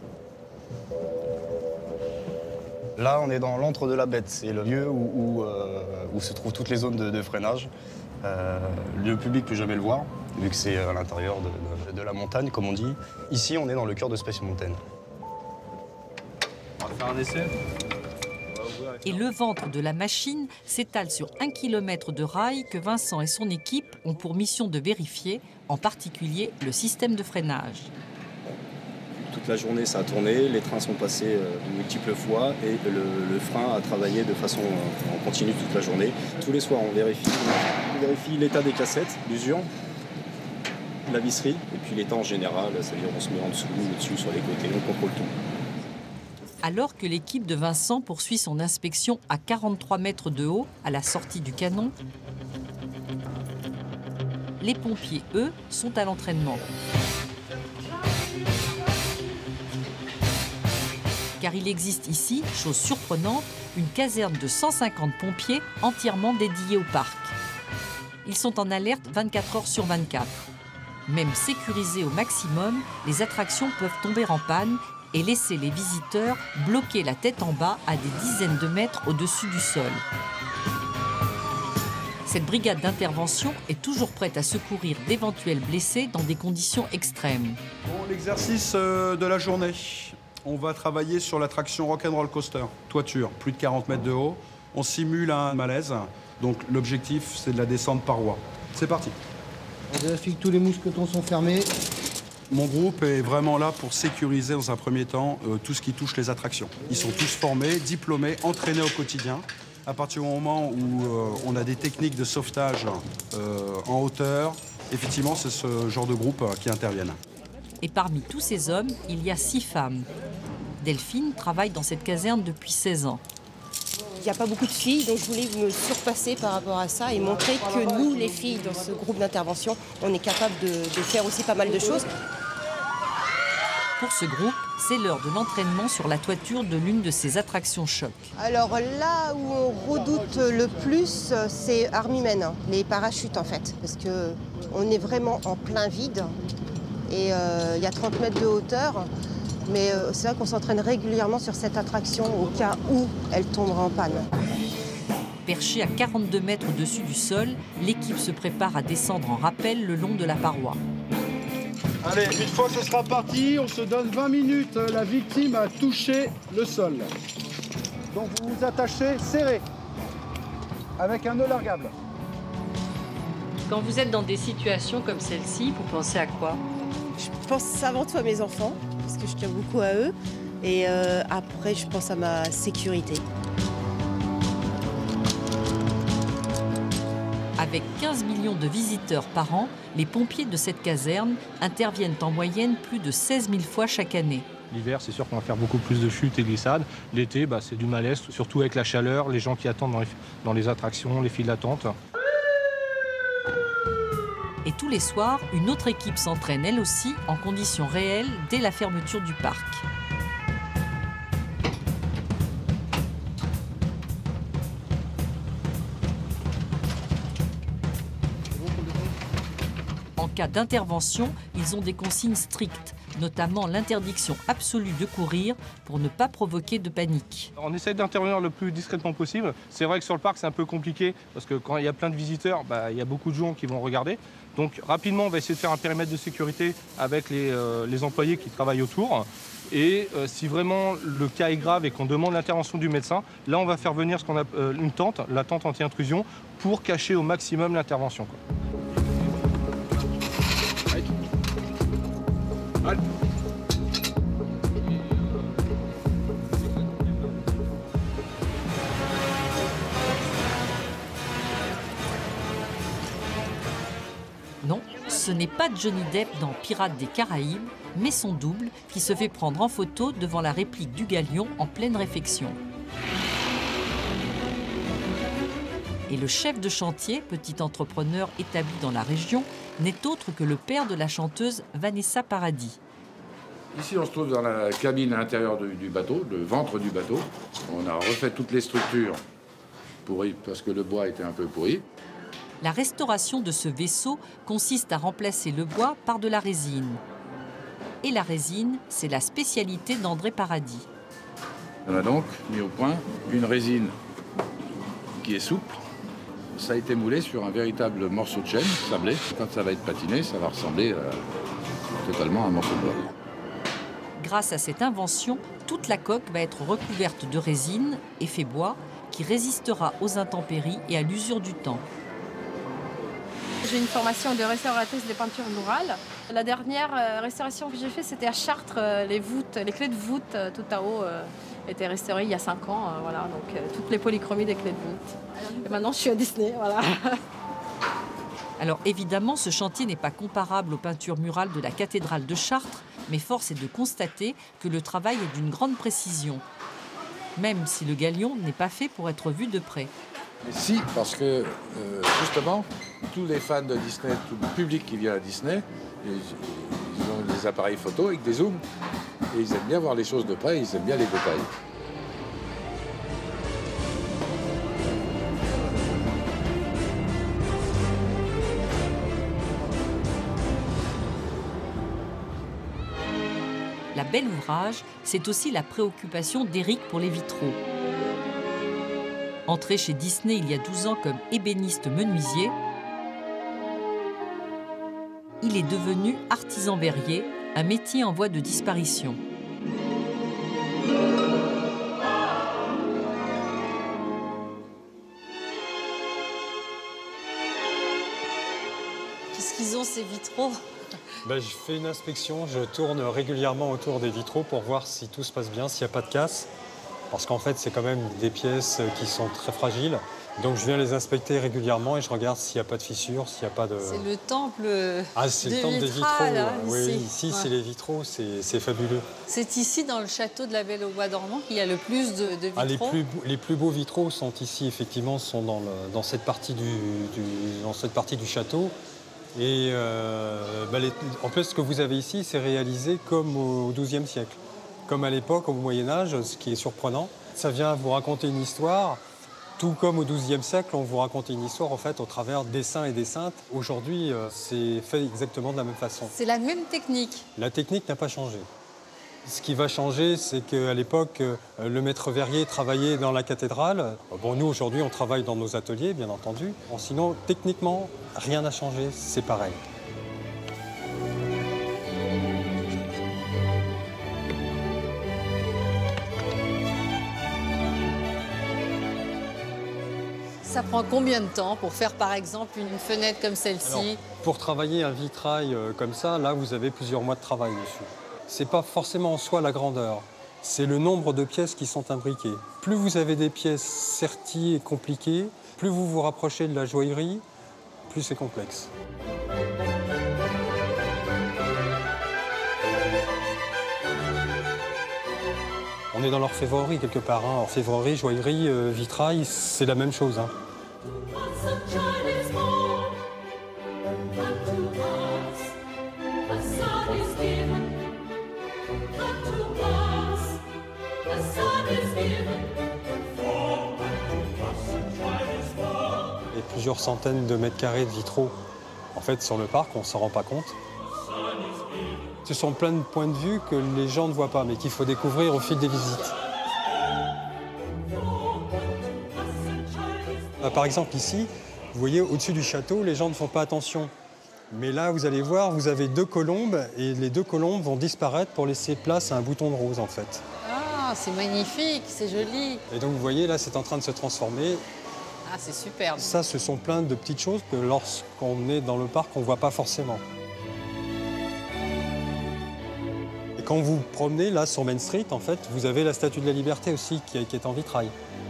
Là, on est dans l'antre de la bête. C'est le lieu où, où, euh, où se trouvent toutes les zones de, de freinage. Euh, le public ne peut jamais le voir, vu que c'est à l'intérieur de, de, de la montagne, comme on dit. Ici, on est dans le cœur de Space Mountain.
On va faire un essai.
Et le ventre de la machine s'étale sur un kilomètre de rails que Vincent et son équipe ont pour mission de vérifier, en particulier le système de freinage.
Toute la journée, ça a tourné, les trains sont passés euh, de multiples fois et le, le frein a travaillé de façon euh, en continu toute la journée. Tous les soirs, on vérifie, on vérifie l'état des cassettes, l'usure, la visserie et puis l'état en général, c'est-à-dire on se met en dessous, au-dessus, sur les côtés, on contrôle tout.
Alors que l'équipe de Vincent poursuit son inspection à quarante-trois mètres de haut, à la sortie du canon, les pompiers, eux, sont à l'entraînement. Car il existe ici, chose surprenante, une caserne de cent cinquante pompiers entièrement dédiée au parc. Ils sont en alerte vingt-quatre heures sur vingt-quatre. Même sécurisés au maximum, les attractions peuvent tomber en panne et laisser les visiteurs bloquer la tête en bas à des dizaines de mètres au-dessus du sol. Cette brigade d'intervention est toujours prête à secourir d'éventuels blessés dans des conditions extrêmes.
Bon, l'exercice euh, de la journée. On va travailler sur l'attraction Rock'n'Roll Coaster, toiture, plus de quarante mètres de haut. On simule un malaise, donc l'objectif c'est de la descente par voie. C'est parti.
On vérifie que tous les mousquetons sont fermés.
Mon groupe est vraiment là pour sécuriser dans un premier temps euh, tout ce qui touche les attractions. Ils sont tous formés, diplômés, entraînés au quotidien. À partir du moment où euh, on a des techniques de sauvetage euh, en hauteur, effectivement c'est ce genre de groupe euh, qui interviennent.
Et parmi tous ces hommes, il y a six femmes. Delphine travaille dans cette caserne depuis seize ans.
Il n'y a pas beaucoup de filles, donc je voulais me surpasser par rapport à ça et montrer que nous, les filles, dans ce groupe d'intervention, on est capable de, de faire aussi pas mal de choses.
Pour ce groupe, c'est l'heure de l'entraînement sur la toiture de l'une de ces attractions choc.
Alors là où on redoute le plus, c'est Armymen, les parachutes en fait, parce qu'on est vraiment en plein vide et euh, il y a trente mètres de hauteur. Mais euh, c'est vrai qu'on s'entraîne régulièrement sur cette attraction au cas où elle tomberait en panne.
Perchée à quarante-deux mètres au-dessus du sol, l'équipe se prépare à descendre en rappel le long de la paroi.
Allez, une fois que ce sera parti, on se donne vingt minutes. La victime a touché le sol. Donc vous vous attachez serré, avec un nœud largable.
Quand vous êtes dans des situations comme celle-ci, vous pensez à quoi?
Je pense avant tout à mes enfants, parce que je tiens beaucoup à eux. Et euh, après, je pense à ma sécurité.
Avec quinze millions de visiteurs par an, les pompiers de cette caserne interviennent en moyenne plus de seize mille fois chaque année.
L'hiver, c'est sûr qu'on va faire beaucoup plus de chutes et glissades. L'été, bah, c'est du malaise, surtout avec la chaleur, les gens qui attendent dans les, dans les attractions, les files d'attente.
Et tous les soirs, une autre équipe s'entraîne elle aussi en conditions réelles dès la fermeture du parc. En cas d'intervention, ils ont des consignes strictes. notamment l'interdiction absolue de courir pour ne pas provoquer de panique.
On essaie d'intervenir le plus discrètement possible. C'est vrai que sur le parc, c'est un peu compliqué parce que quand il y a plein de visiteurs, bah, il y a beaucoup de gens qui vont regarder. Donc rapidement, on va essayer de faire un périmètre de sécurité avec les, euh, les employés qui travaillent autour. Et euh, si vraiment le cas est grave et qu'on demande l'intervention du médecin, là, on va faire venir ce qu'on a, euh, une tente, la tente anti-intrusion, pour cacher au maximum l'intervention.
Non, ce n'est pas Johnny Depp dans Pirates des Caraïbes, mais son double qui se fait prendre en photo devant la réplique du Galion en pleine réfection. Et le chef de chantier, petit entrepreneur établi dans la région, n'est autre que le père de la chanteuse Vanessa Paradis.
Ici, on se trouve dans la cabine intérieure du, du bateau, le ventre du bateau. On a refait toutes les structures pourries parce que le bois était un peu pourri.
La restauration de ce vaisseau consiste à remplacer le bois par de la résine. Et la résine, c'est la spécialité d'André Paradis.
On a donc mis au point une résine qui est souple. Ça a été moulé sur un véritable morceau de chêne sablé. Quand ça va être patiné, ça va ressembler à, totalement à un morceau de bois.
Grâce à cette invention, toute la coque va être recouverte de résine, effet bois, qui résistera aux intempéries et à l'usure du temps.
J'ai une formation de restauratrice des peintures murales. La dernière euh, restauration que j'ai faite, c'était à Chartres. Euh, les voûtes, les clés de voûte euh, tout à haut euh, étaient restaurées il y a cinq ans. Euh, voilà, donc euh, toutes les polychromies des clés de voûte. Et maintenant, je suis à Disney, voilà.
Alors évidemment, ce chantier n'est pas comparable aux peintures murales de la cathédrale de Chartres, mais force est de constater que le travail est d'une grande précision, même si le Galion n'est pas fait pour être vu de près.
Si, parce que euh, justement, tous les fans de Disney, tout le public qui vient à Disney, ils, ils ont des appareils photo avec des zooms. Et ils aiment bien voir les choses de près, ils aiment bien les détails.
La belle ouvrage, c'est aussi la préoccupation d'Éric pour les vitraux. Entré chez Disney il y a douze ans comme ébéniste menuisier, il est devenu artisan verrier, un métier en voie de disparition.
Qu'est-ce qu'ils ont ces vitraux?
Ben, je fais une inspection, je tourne régulièrement autour des vitraux pour voir si tout se passe bien, s'il n'y a pas de casse. Parce qu'en fait, c'est quand même des pièces qui sont très fragiles. Donc je viens les inspecter régulièrement et je regarde s'il n'y a pas de fissures, s'il n'y a pas de...
C'est le temple
ah, c'est
de
le temple
vitral,
des vitraux.
hein,
oui,
ici,
ici
ouais.
C'est les vitraux, c'est fabuleux.
C'est ici, dans le château de la Belle au Bois dormant, qu'il y a le plus de, de vitraux.
Ah, les, plus, les plus beaux vitraux sont ici, effectivement, sont dans, le, dans, cette, partie du, du, dans cette partie du château. Et euh, bah les, en plus, ce que vous avez ici, c'est réalisé comme au douzième siècle. Comme à l'époque, au Moyen-Âge, ce qui est surprenant. Ça vient vous raconter une histoire, tout comme au douzième siècle, on vous racontait une histoire en fait, au travers des saints et des saintes. Aujourd'hui, euh, c'est fait exactement de la même façon.
C'est la même technique.
La technique n'a pas changé. Ce qui va changer, c'est qu'à l'époque, euh, le maître verrier travaillait dans la cathédrale. Bon, nous, aujourd'hui, on travaille dans nos ateliers, bien entendu. Bon, sinon, techniquement, rien n'a changé, c'est pareil.
Ça prend combien de temps pour faire, par exemple, une fenêtre comme celle-ci?
Pour travailler un vitrail euh, comme ça, là, vous avez plusieurs mois de travail dessus. Ce n'est pas forcément en soi la grandeur, c'est le nombre de pièces qui sont imbriquées. Plus vous avez des pièces serties et compliquées, plus vous vous rapprochez de la joaillerie, plus c'est complexe. On est dans l'orfèvrerie quelque part. Hein. Orfèvrerie, joaillerie, euh, vitrail, c'est la même chose. Hein. Il y a plusieurs centaines de mètres carrés de vitraux. En fait, sur le parc, on ne s'en rend pas compte. Ce sont plein de points de vue que les gens ne voient pas, mais qu'il faut découvrir au fil des visites. Par exemple, ici, vous voyez, au-dessus du château, les gens ne font pas attention. Mais là, vous allez voir, vous avez deux colombes, et les deux colombes vont disparaître pour laisser place à un bouton de rose, en fait.
Ah, c'est magnifique, c'est joli.
Et donc, vous voyez, là, c'est en train de se transformer.
Ah, c'est superbe.
Ça, ce sont plein de petites choses que lorsqu'on est dans le parc, on ne voit pas forcément. Et quand vous vous promenez, là, sur Main Street, en fait, vous avez la Statue de la Liberté aussi, qui est en vitrail.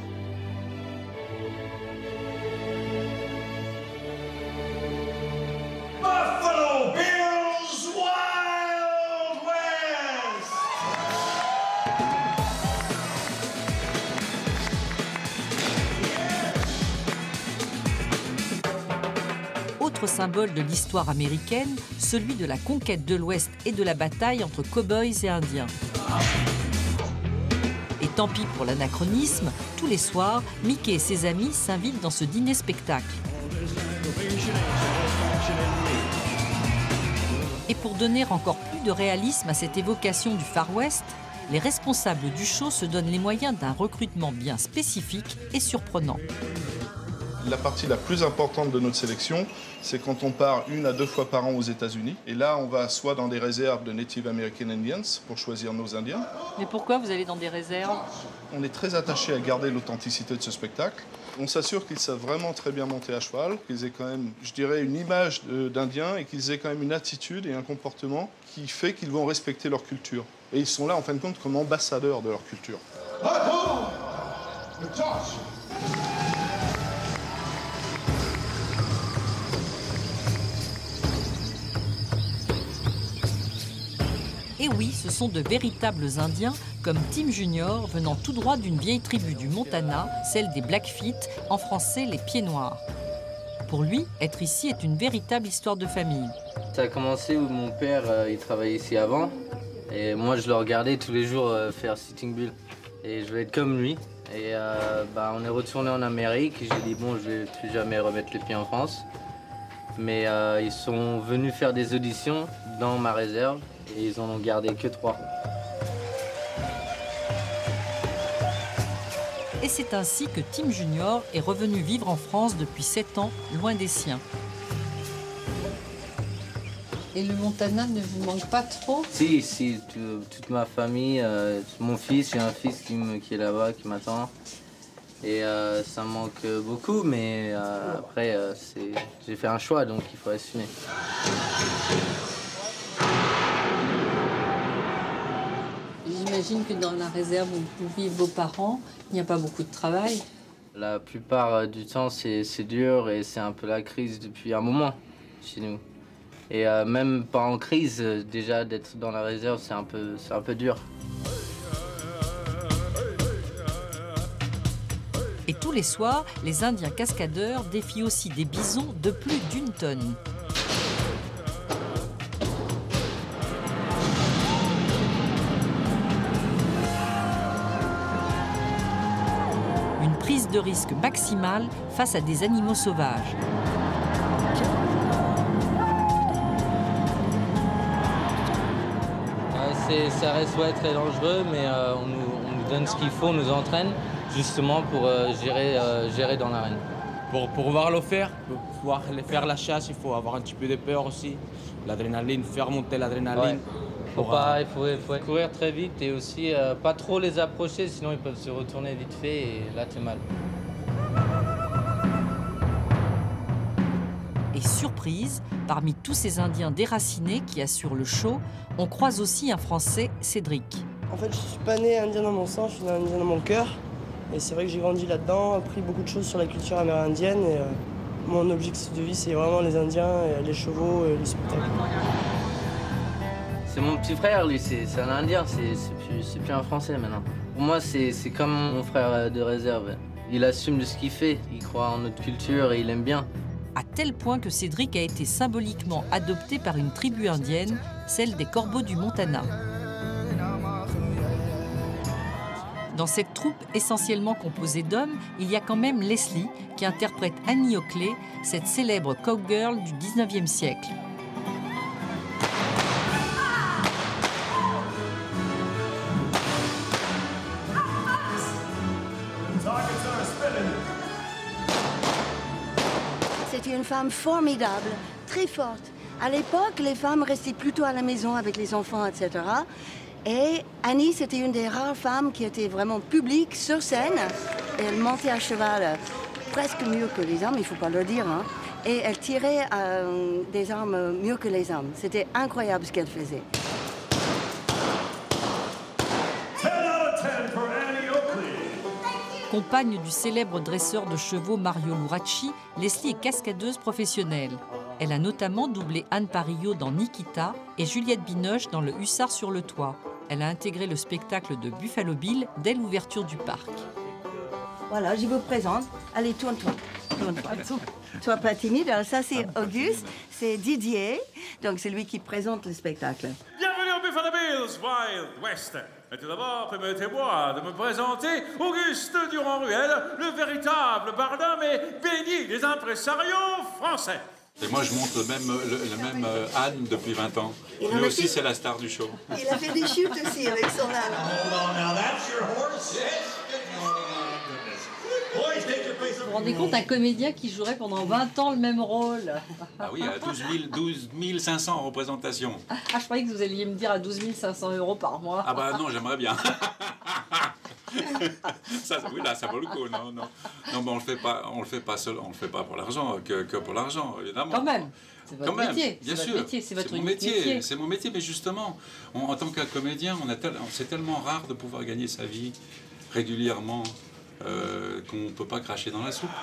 Autre symbole de l'histoire américaine, celui de la conquête de l'Ouest et de la bataille entre cow-boys et Indiens. Et tant pis pour l'anachronisme, tous les soirs, Mickey et ses amis s'invitent dans ce dîner-spectacle. Et pour donner encore plus de réalisme à cette évocation du Far West, les responsables du show se donnent les moyens d'un recrutement bien spécifique et surprenant.
La partie la plus importante de notre sélection, c'est quand on part une à deux fois par an aux États-Unis. Et là, on va soit dans des réserves de Native American Indians pour choisir nos Indiens.
Mais pourquoi vous allez dans des réserves?
On est très attaché à garder l'authenticité de ce spectacle. On s'assure qu'ils savent vraiment très bien monter à cheval, qu'ils aient quand même, je dirais, une image d'Indiens et qu'ils aient quand même une attitude et un comportement qui fait qu'ils vont respecter leur culture. Et ils sont là, en fin de compte, comme ambassadeurs de leur culture.
Et oui, ce sont de véritables Indiens, comme Tim Junior, venant tout droit d'une vieille tribu du Montana, celle des Blackfeet, en français les Pieds Noirs. Pour lui, être ici est une véritable histoire de famille.
Ça a commencé où mon père, euh, il travaillait ici avant, et moi je le regardais tous les jours euh, faire Sitting Bull. Et je vais être comme lui. Et euh, bah, on est retourné en Amérique, j'ai dit bon, je vais plus jamais remettre les pieds en France. Mais euh, ils sont venus faire des auditions dans ma réserve. Et ils en ont gardé que trois.
Et c'est ainsi que Tim Junior est revenu vivre en France depuis sept ans, loin des siens.
Et le Montana ne vous manque pas trop?
Si, si, tout, toute ma famille, euh, mon fils, j'ai un fils qui, me, qui est là-bas, qui m'attend. Et euh, ça me manque beaucoup, mais euh, après, euh, j'ai fait un choix, donc il faut assumer.
J'imagine que dans la réserve où vivent vos parents, il n'y a pas beaucoup de travail.
La plupart du temps, c'est dur et c'est un peu la crise depuis un moment chez nous. Et euh, même pas en crise, déjà d'être dans la réserve, c'est un peu, c'est un peu dur.
Et tous les soirs, les Indiens cascadeurs défient aussi des bisons de plus d'une tonne. Une prise de risque maximale face à des animaux sauvages.
Euh, ça reste ouais, très dangereux, mais euh, on, nous, on nous donne ce qu'il faut, on nous entraîne justement pour euh, gérer, euh, gérer dans l'arène.
Pour, pour pouvoir le faire, pour pouvoir faire la chasse, il faut avoir un petit peu de peur aussi. L'adrénaline, faire monter l'adrénaline.
Ouais. Faut pas, il faut, il faut courir très vite et aussi euh, pas trop les approcher, sinon ils peuvent se retourner vite fait et là t'es mal.
Et surprise, parmi tous ces Indiens déracinés qui assurent le show, on croise aussi un Français, Cédric.
En fait, je suis pas né indien dans mon sang, je suis né indien dans mon cœur. Et c'est vrai que j'ai grandi là-dedans, appris beaucoup de choses sur la culture amérindienne. Et, euh, mon objectif de vie, c'est vraiment les Indiens, et les chevaux et les spectacles.
C'est mon petit frère, lui, c'est un Indien, c'est plus, plus un Français maintenant. Pour moi, c'est comme mon frère de réserve. Il assume de ce qu'il fait, il croit en notre culture et il aime bien.
À tel point que Cédric a été symboliquement adopté par une tribu indienne, celle des Corbeaux du Montana. Dans cette troupe essentiellement composée d'hommes, il y a quand même Leslie qui interprète Annie Oakley, cette célèbre cowgirl du dix-neuvième siècle.
c'était une femme formidable, très forte. À l'époque, les femmes restaient plutôt à la maison avec les enfants, et cetera. Et Annie, c'était une des rares femmes qui était vraiment publique, sur scène. Et elle montait à cheval presque mieux que les hommes, il ne faut pas le dire. Hein. Et elle tirait euh, des armes mieux que les hommes. C'était incroyable ce qu'elle faisait.
Compagne du célèbre dresseur de chevaux Mario Luracci, Leslie est cascadeuse professionnelle. Elle a notamment doublé Anne Parillo dans Nikita et Juliette Binoche dans Le Hussard sur le toit. Elle a intégré le spectacle de Buffalo Bill dès l'ouverture du parc.
Voilà, je vous présente. Allez, tourne-toi. Tourne-toi. Sois pas timide. Alors ça, c'est Auguste, c'est Didier. Donc, c'est lui qui présente le spectacle.
Bienvenue au Buffalo Bill's Wild West. Et tout d'abord, permettez-moi de me présenter Auguste Durand-Ruel, le véritable Barnum et béni des impresarios français.
Et moi, je monte le même, le, le même euh, Anne depuis vingt ans.
Il
Lui
en a
aussi,
fait-
c'est la star du show.
Il a fait des chutes aussi avec son âne.
Vous vous rendez compte, un comédien qui jouerait pendant vingt ans le même rôle?
Ah oui, à douze mille cinq cents représentations.
Ah, je croyais que vous alliez me dire à douze mille cinq cents euros par mois.
Ah bah non, j'aimerais bien. Ça, oui, là, ça vaut le coup, non, non. Non, mais on le fait pas, on le fait pas seul, on le fait pas pour l'argent, que, que pour l'argent, évidemment.
Quand même, c'est votre
Quand même,
métier.
bien
c'est
sûr.
votre métier, c'est votre
mon
unique
métier.
métier.
C'est mon métier, mais justement, on- en tant que comédien, on a tel- c'est tellement rare de pouvoir gagner sa vie régulièrement euh, qu'on ne peut pas cracher dans la soupe.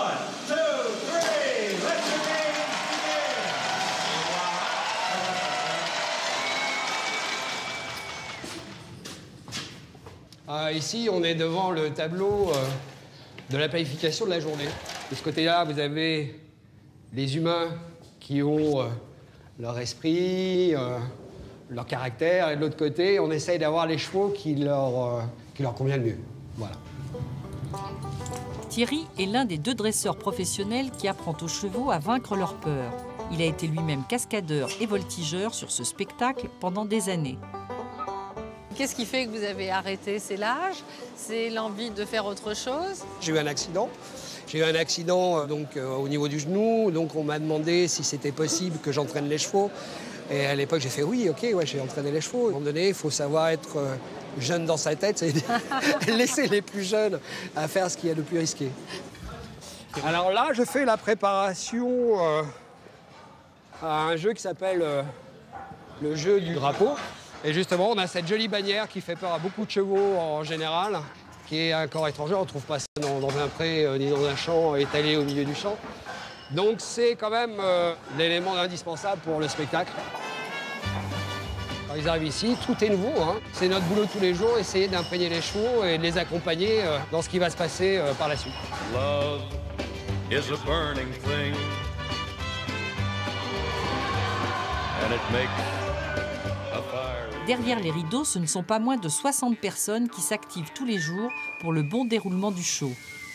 Ah, ici, on est devant le tableau euh, de la planification de la journée. De ce côté-là, vous avez les humains qui ont euh, leur esprit, euh, leur caractère, et de l'autre côté, on essaye d'avoir les chevaux qui leur, euh, qui leur conviennent le mieux. Voilà.
Thierry est l'un des deux dresseurs professionnels qui apprend aux chevaux à vaincre leur peur. Il a été lui-même cascadeur et voltigeur sur ce spectacle pendant des années.
Qu'est-ce qui fait que vous avez arrêté? C'est l'âge? C'est l'envie de faire autre chose?
J'ai eu un accident. J'ai eu un accident euh, donc, euh, au niveau du genou, donc on m'a demandé si c'était possible que j'entraîne les chevaux. Et à l'époque, j'ai fait oui, ok, ouais, j'ai entraîné les chevaux. À un moment donné, il faut savoir être euh, jeune dans sa tête, c'est laisser les plus jeunes à faire ce qu'il y a de plus risqué. Alors là, je fais la préparation euh, à un jeu qui s'appelle euh, le jeu du drapeau. Et justement, on a cette jolie bannière qui fait peur à beaucoup de chevaux en général, qui est un corps étranger. On ne trouve pas ça dans, dans un pré euh, ni dans un champ étalé au milieu du champ. Donc c'est quand même euh, l'élément indispensable pour le spectacle. Quand ils arrivent ici, tout est nouveau. Hein. C'est notre boulot tous les jours, essayer d'imprégner les chevaux et de les accompagner euh, dans ce qui va se passer euh, par la suite.
Love is a burning thing, and it makes a fire.
Derrière les rideaux, ce ne sont pas moins de soixante personnes qui s'activent tous les jours pour le bon déroulement du show.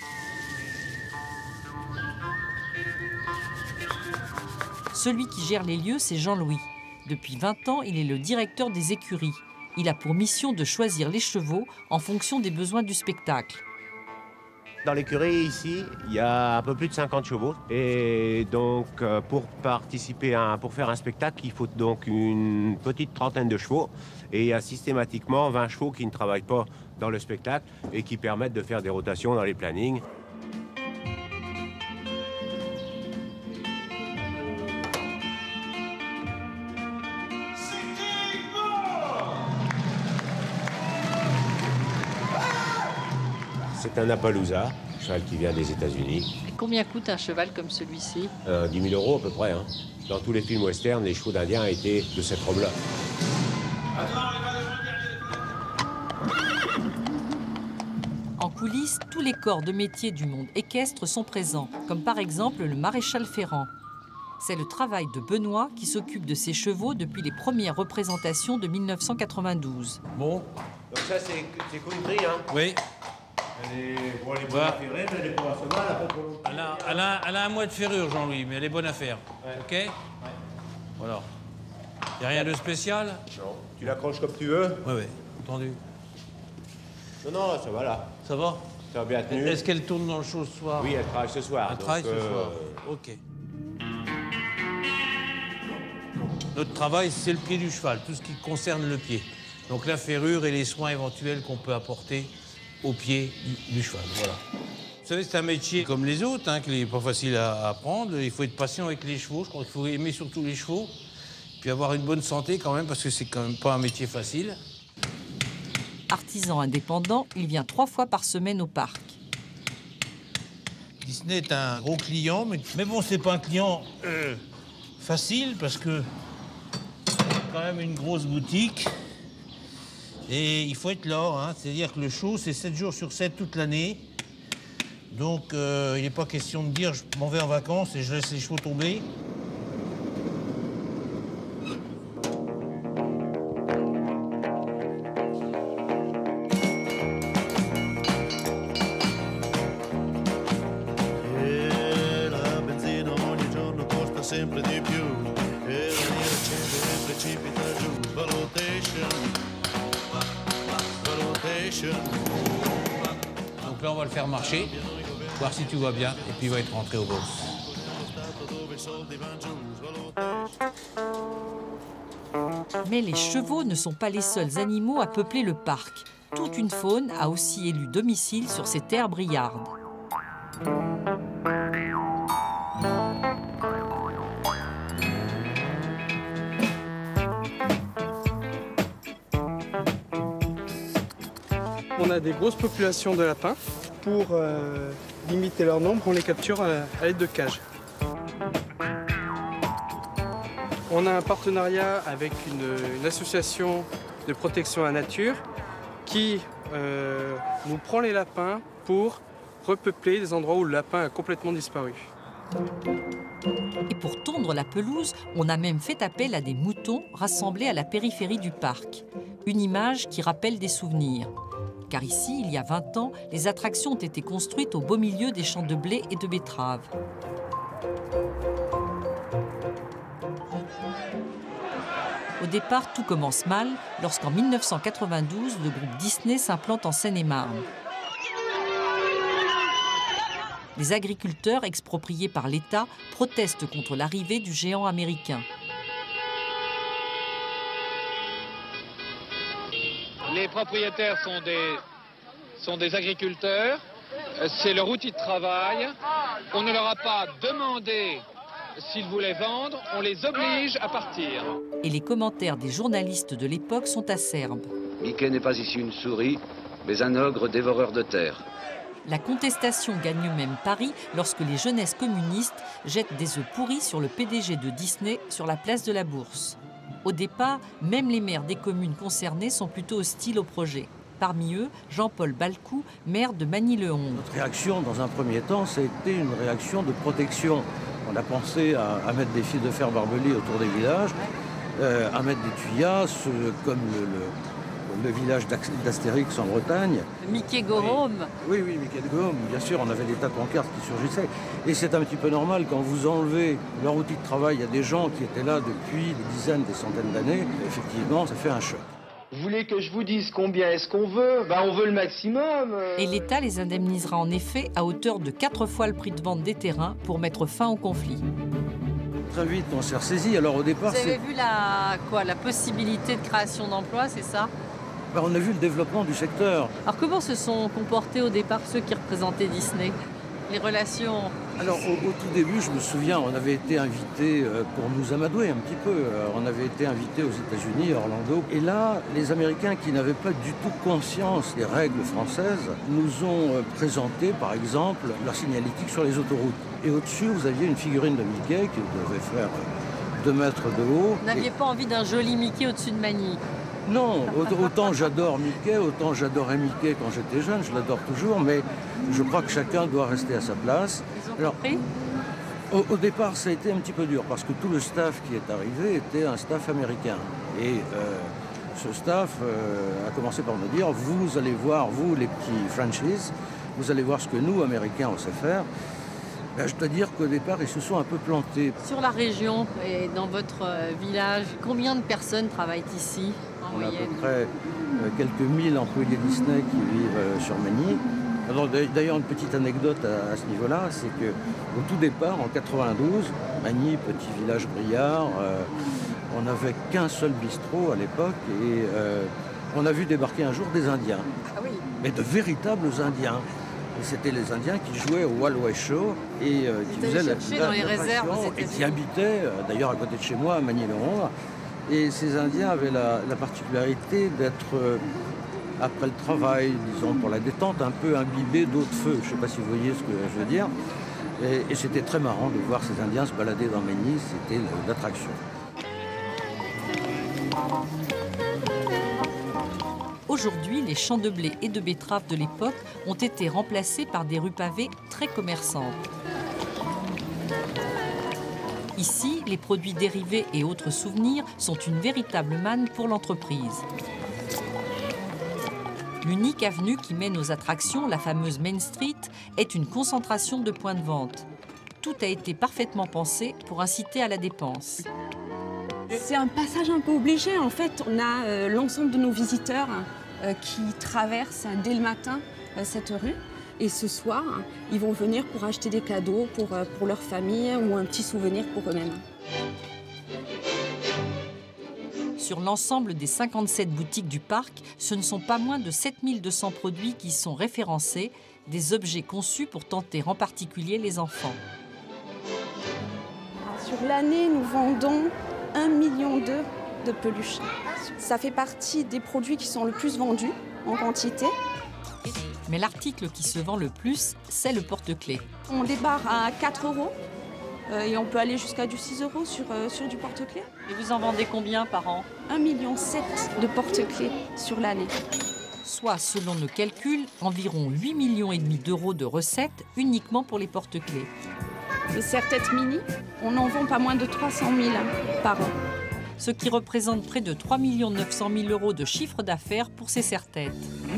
Celui qui gère les lieux, c'est Jean-Louis. Depuis vingt ans, il est le directeur des écuries. Il a pour mission de choisir les chevaux en fonction des besoins du spectacle.
Dans l'écurie, ici, il y a un peu plus de cinquante chevaux. Et donc, euh, pour participer à un, pour faire un spectacle, il faut donc une petite trentaine de chevaux. Et il y a systématiquement vingt chevaux qui ne travaillent pas dans le spectacle et qui permettent de faire des rotations dans les plannings. C'est un Appaloosa, un cheval qui vient des États-Unis.
Et combien coûte un cheval comme celui-ci?
Euh, dix mille euros à peu près. Hein. Dans tous les films western, les chevaux d'Indiens étaient de cette robe-là.
En coulisses, tous les corps de métier du monde équestre sont présents, comme par exemple le maréchal Ferrand. C'est le travail de Benoît qui s'occupe de ses chevaux depuis les premières représentations de mille neuf cent quatre-vingt-douze.
Bon. Donc ça, c'est country, hein?
Oui.
Elle est, bon, elle est bonne
Ouais.
à ferrer, mais elle est pas assez mal, elle a pas trop longtemps.
Elle a, elle, a, elle a un mois de ferrure, Jean-Louis, mais elle est bonne à faire.
Ouais.
OK ouais. Voilà. Il n'y a rien de spécial?
Non. Tu l'accroches comme tu veux?
Oui, oui. Entendu.
Non, non, ça va là.
Ça va?
Ça va bien tenu.
Est-ce qu'elle tourne dans le show ce soir?
Oui, elle travaille ce soir.
Elle
donc,
travaille ce
euh,
soir. OK. Notre travail, c'est le pied du cheval, tout ce qui concerne le pied. Donc la ferrure et les soins éventuels qu'on peut apporter au pied du, du cheval, voilà. Vous savez, c'est un métier comme les autres, hein, qui n'est pas facile à apprendre. Il faut être patient avec les chevaux, je crois qu'il faut aimer surtout les chevaux, puis avoir une bonne santé quand même, parce que c'est quand même pas un métier facile.
Artisan indépendant, il vient trois fois par semaine au parc.
Disney est un gros client, mais, mais bon, c'est pas un client euh, facile, parce que c'est quand même une grosse boutique. Et il faut être là, hein, c'est-à-dire que le show, c'est sept jours sur sept toute l'année. Donc, euh, il n'est pas question de dire je m'en vais en vacances et je laisse les chevaux tomber. Donc là, on va le faire marcher, voir si tout va bien, et puis il va être rentré au boss.
Mais les chevaux ne sont pas les seuls animaux à peupler le parc. Toute une faune a aussi élu domicile sur ces terres briardes.
On a des grosses populations de lapins. Pour euh, limiter leur nombre, on les capture à, à l'aide de cages. On a un partenariat avec une, une association de protection à la nature qui euh, nous prend les lapins pour repeupler des endroits où le lapin a complètement disparu.
Et pour tondre la pelouse, on a même fait appel à des moutons rassemblés à la périphérie du parc. Une image qui rappelle des souvenirs. Car ici, il y a vingt ans, les attractions ont été construites au beau milieu des champs de blé et de betteraves. Au départ, tout commence mal lorsqu'en mille neuf cent quatre-vingt-douze, le groupe Disney s'implante en Seine-et-Marne. Les agriculteurs expropriés par l'État protestent contre l'arrivée du géant américain.
Les propriétaires sont des, sont des agriculteurs, c'est leur outil de travail. On ne leur a pas demandé s'ils voulaient vendre, on les oblige à partir.
Et les commentaires des journalistes de l'époque sont acerbes.
Mickey n'est pas ici une souris, mais un ogre dévoreur de terre.
La contestation gagne même Paris lorsque les jeunesses communistes jettent des œufs pourris sur le P D G de Disney sur la place de la Bourse. Au départ, même les maires des communes concernées sont plutôt hostiles au projet. Parmi eux, Jean-Paul Balcou, maire de Magny-le-Honde.
Notre réaction, dans un premier temps, ça a été une réaction de protection. On a pensé à, à mettre des fils de fer barbelés autour des villages, euh, à mettre des tuyasses, euh, comme le, le, le village d'Astérix en Bretagne.
Mickey Go Home.
Oui, oui, Mickey Go Home, bien sûr, on avait des tas de pancartes qui surgissaient. Et c'est un petit peu normal, quand vous enlevez leur outil de travail, il y a des gens qui étaient là depuis des dizaines, des centaines d'années, effectivement, ça fait un choc.
Vous voulez que je vous dise combien est-ce qu'on veut? Ben, on veut le maximum.
Et l'État les indemnisera en effet à hauteur de quatre fois le prix de vente des terrains pour mettre fin au conflit.
Très vite, on s'est ressaisi. Alors au départ,
vous avez vu la, quoi, la possibilité de création d'emplois, c'est ça?
Ben, on a vu le développement du secteur.
Alors comment se sont comportés au départ ceux qui représentaient Disney? Les relations?
Alors au, au tout début, je me souviens, on avait été invités pour nous amadouer un petit peu. On avait été invités aux États-Unis, à Orlando. Et là, les Américains qui n'avaient pas du tout conscience des règles françaises nous ont présenté, par exemple, leur signalétique sur les autoroutes. Et au-dessus, vous aviez une figurine de Mickey qui devait faire deux mètres de haut.
Vous n'aviez et... pas envie d'un joli Mickey au-dessus de Magny?
Non, autant j'adore Mickey, autant j'adorais Mickey quand j'étais jeune, je l'adore toujours, mais je crois que chacun doit rester à sa place.
Ils ont Alors, compris
au, au départ, ça a été un petit peu dur, parce que tout le staff qui est arrivé était un staff américain. Et euh, ce staff euh, a commencé par me dire, vous allez voir, vous les petits franchises, vous allez voir ce que nous, Américains, on sait faire. Ben, je dois dire qu'au départ, ils se sont un peu plantés.
Sur la région et dans votre village, combien de personnes travaillent ici en
On a
moyenne?
à peu près euh, quelques mille employés Disney qui vivent euh, sur Magny. D'ailleurs, une petite anecdote à, à ce niveau-là, c'est qu'au tout départ, en quatre-vingt-douze, Magny, petit village briard, euh, On n'avait qu'un seul bistrot à l'époque et euh, on a vu débarquer un jour des Indiens.
Ah oui.
Mais de véritables Indiens. Et c'était les Indiens qui jouaient au Wild West Show et euh, qui faisaient la,
la, dans les
la
réserves
et qui habitaient euh, d'ailleurs à côté de chez moi à Magny-le-Rond. Et ces Indiens avaient la, la particularité d'être, euh, après le travail, disons pour la détente, un peu imbibés d'eau de feu. Je ne sais pas si vous voyez ce que je veux dire. Et, et c'était très marrant de voir ces Indiens se balader dans Magny, c'était l'attraction.
Aujourd'hui, les champs de blé et de betteraves de l'époque ont été remplacés par des rues pavées très commerçantes. Ici, les produits dérivés et autres souvenirs sont une véritable manne pour l'entreprise. L'unique avenue qui mène aux attractions, la fameuse Main Street, est une concentration de points de vente. Tout a été parfaitement pensé pour inciter à la dépense.
C'est un passage un peu obligé. En fait, on a euh, l'ensemble de nos visiteurs euh, qui traversent dès le matin euh, cette rue. Et ce soir, ils vont venir pour acheter des cadeaux pour, euh, pour leur famille ou un petit souvenir pour eux-mêmes.
Sur l'ensemble des cinquante-sept boutiques du parc, ce ne sont pas moins de sept mille deux cents produits qui sont référencés, des objets conçus pour tenter en particulier les enfants.
Sur l'année, nous vendons un million deux de peluches. Ça fait partie des produits qui sont le plus vendus en quantité.
Mais l'article qui se vend le plus, c'est le porte-clés.
On débarre à quatre euros euh, et on peut aller jusqu'à du six euros sur, euh, sur du porte-clés.
Et vous en vendez combien par an?
un virgule sept million de porte-clés sur l'année.
Soit, selon nos calculs, environ huit virgule cinq millions d'euros de recettes uniquement pour les porte-clés.
Les serre-têtes mini, on en vend pas moins de trois cent mille par an.
Ce qui représente près de trois millions neuf cent mille euros de chiffre d'affaires pour ces serre-têtes.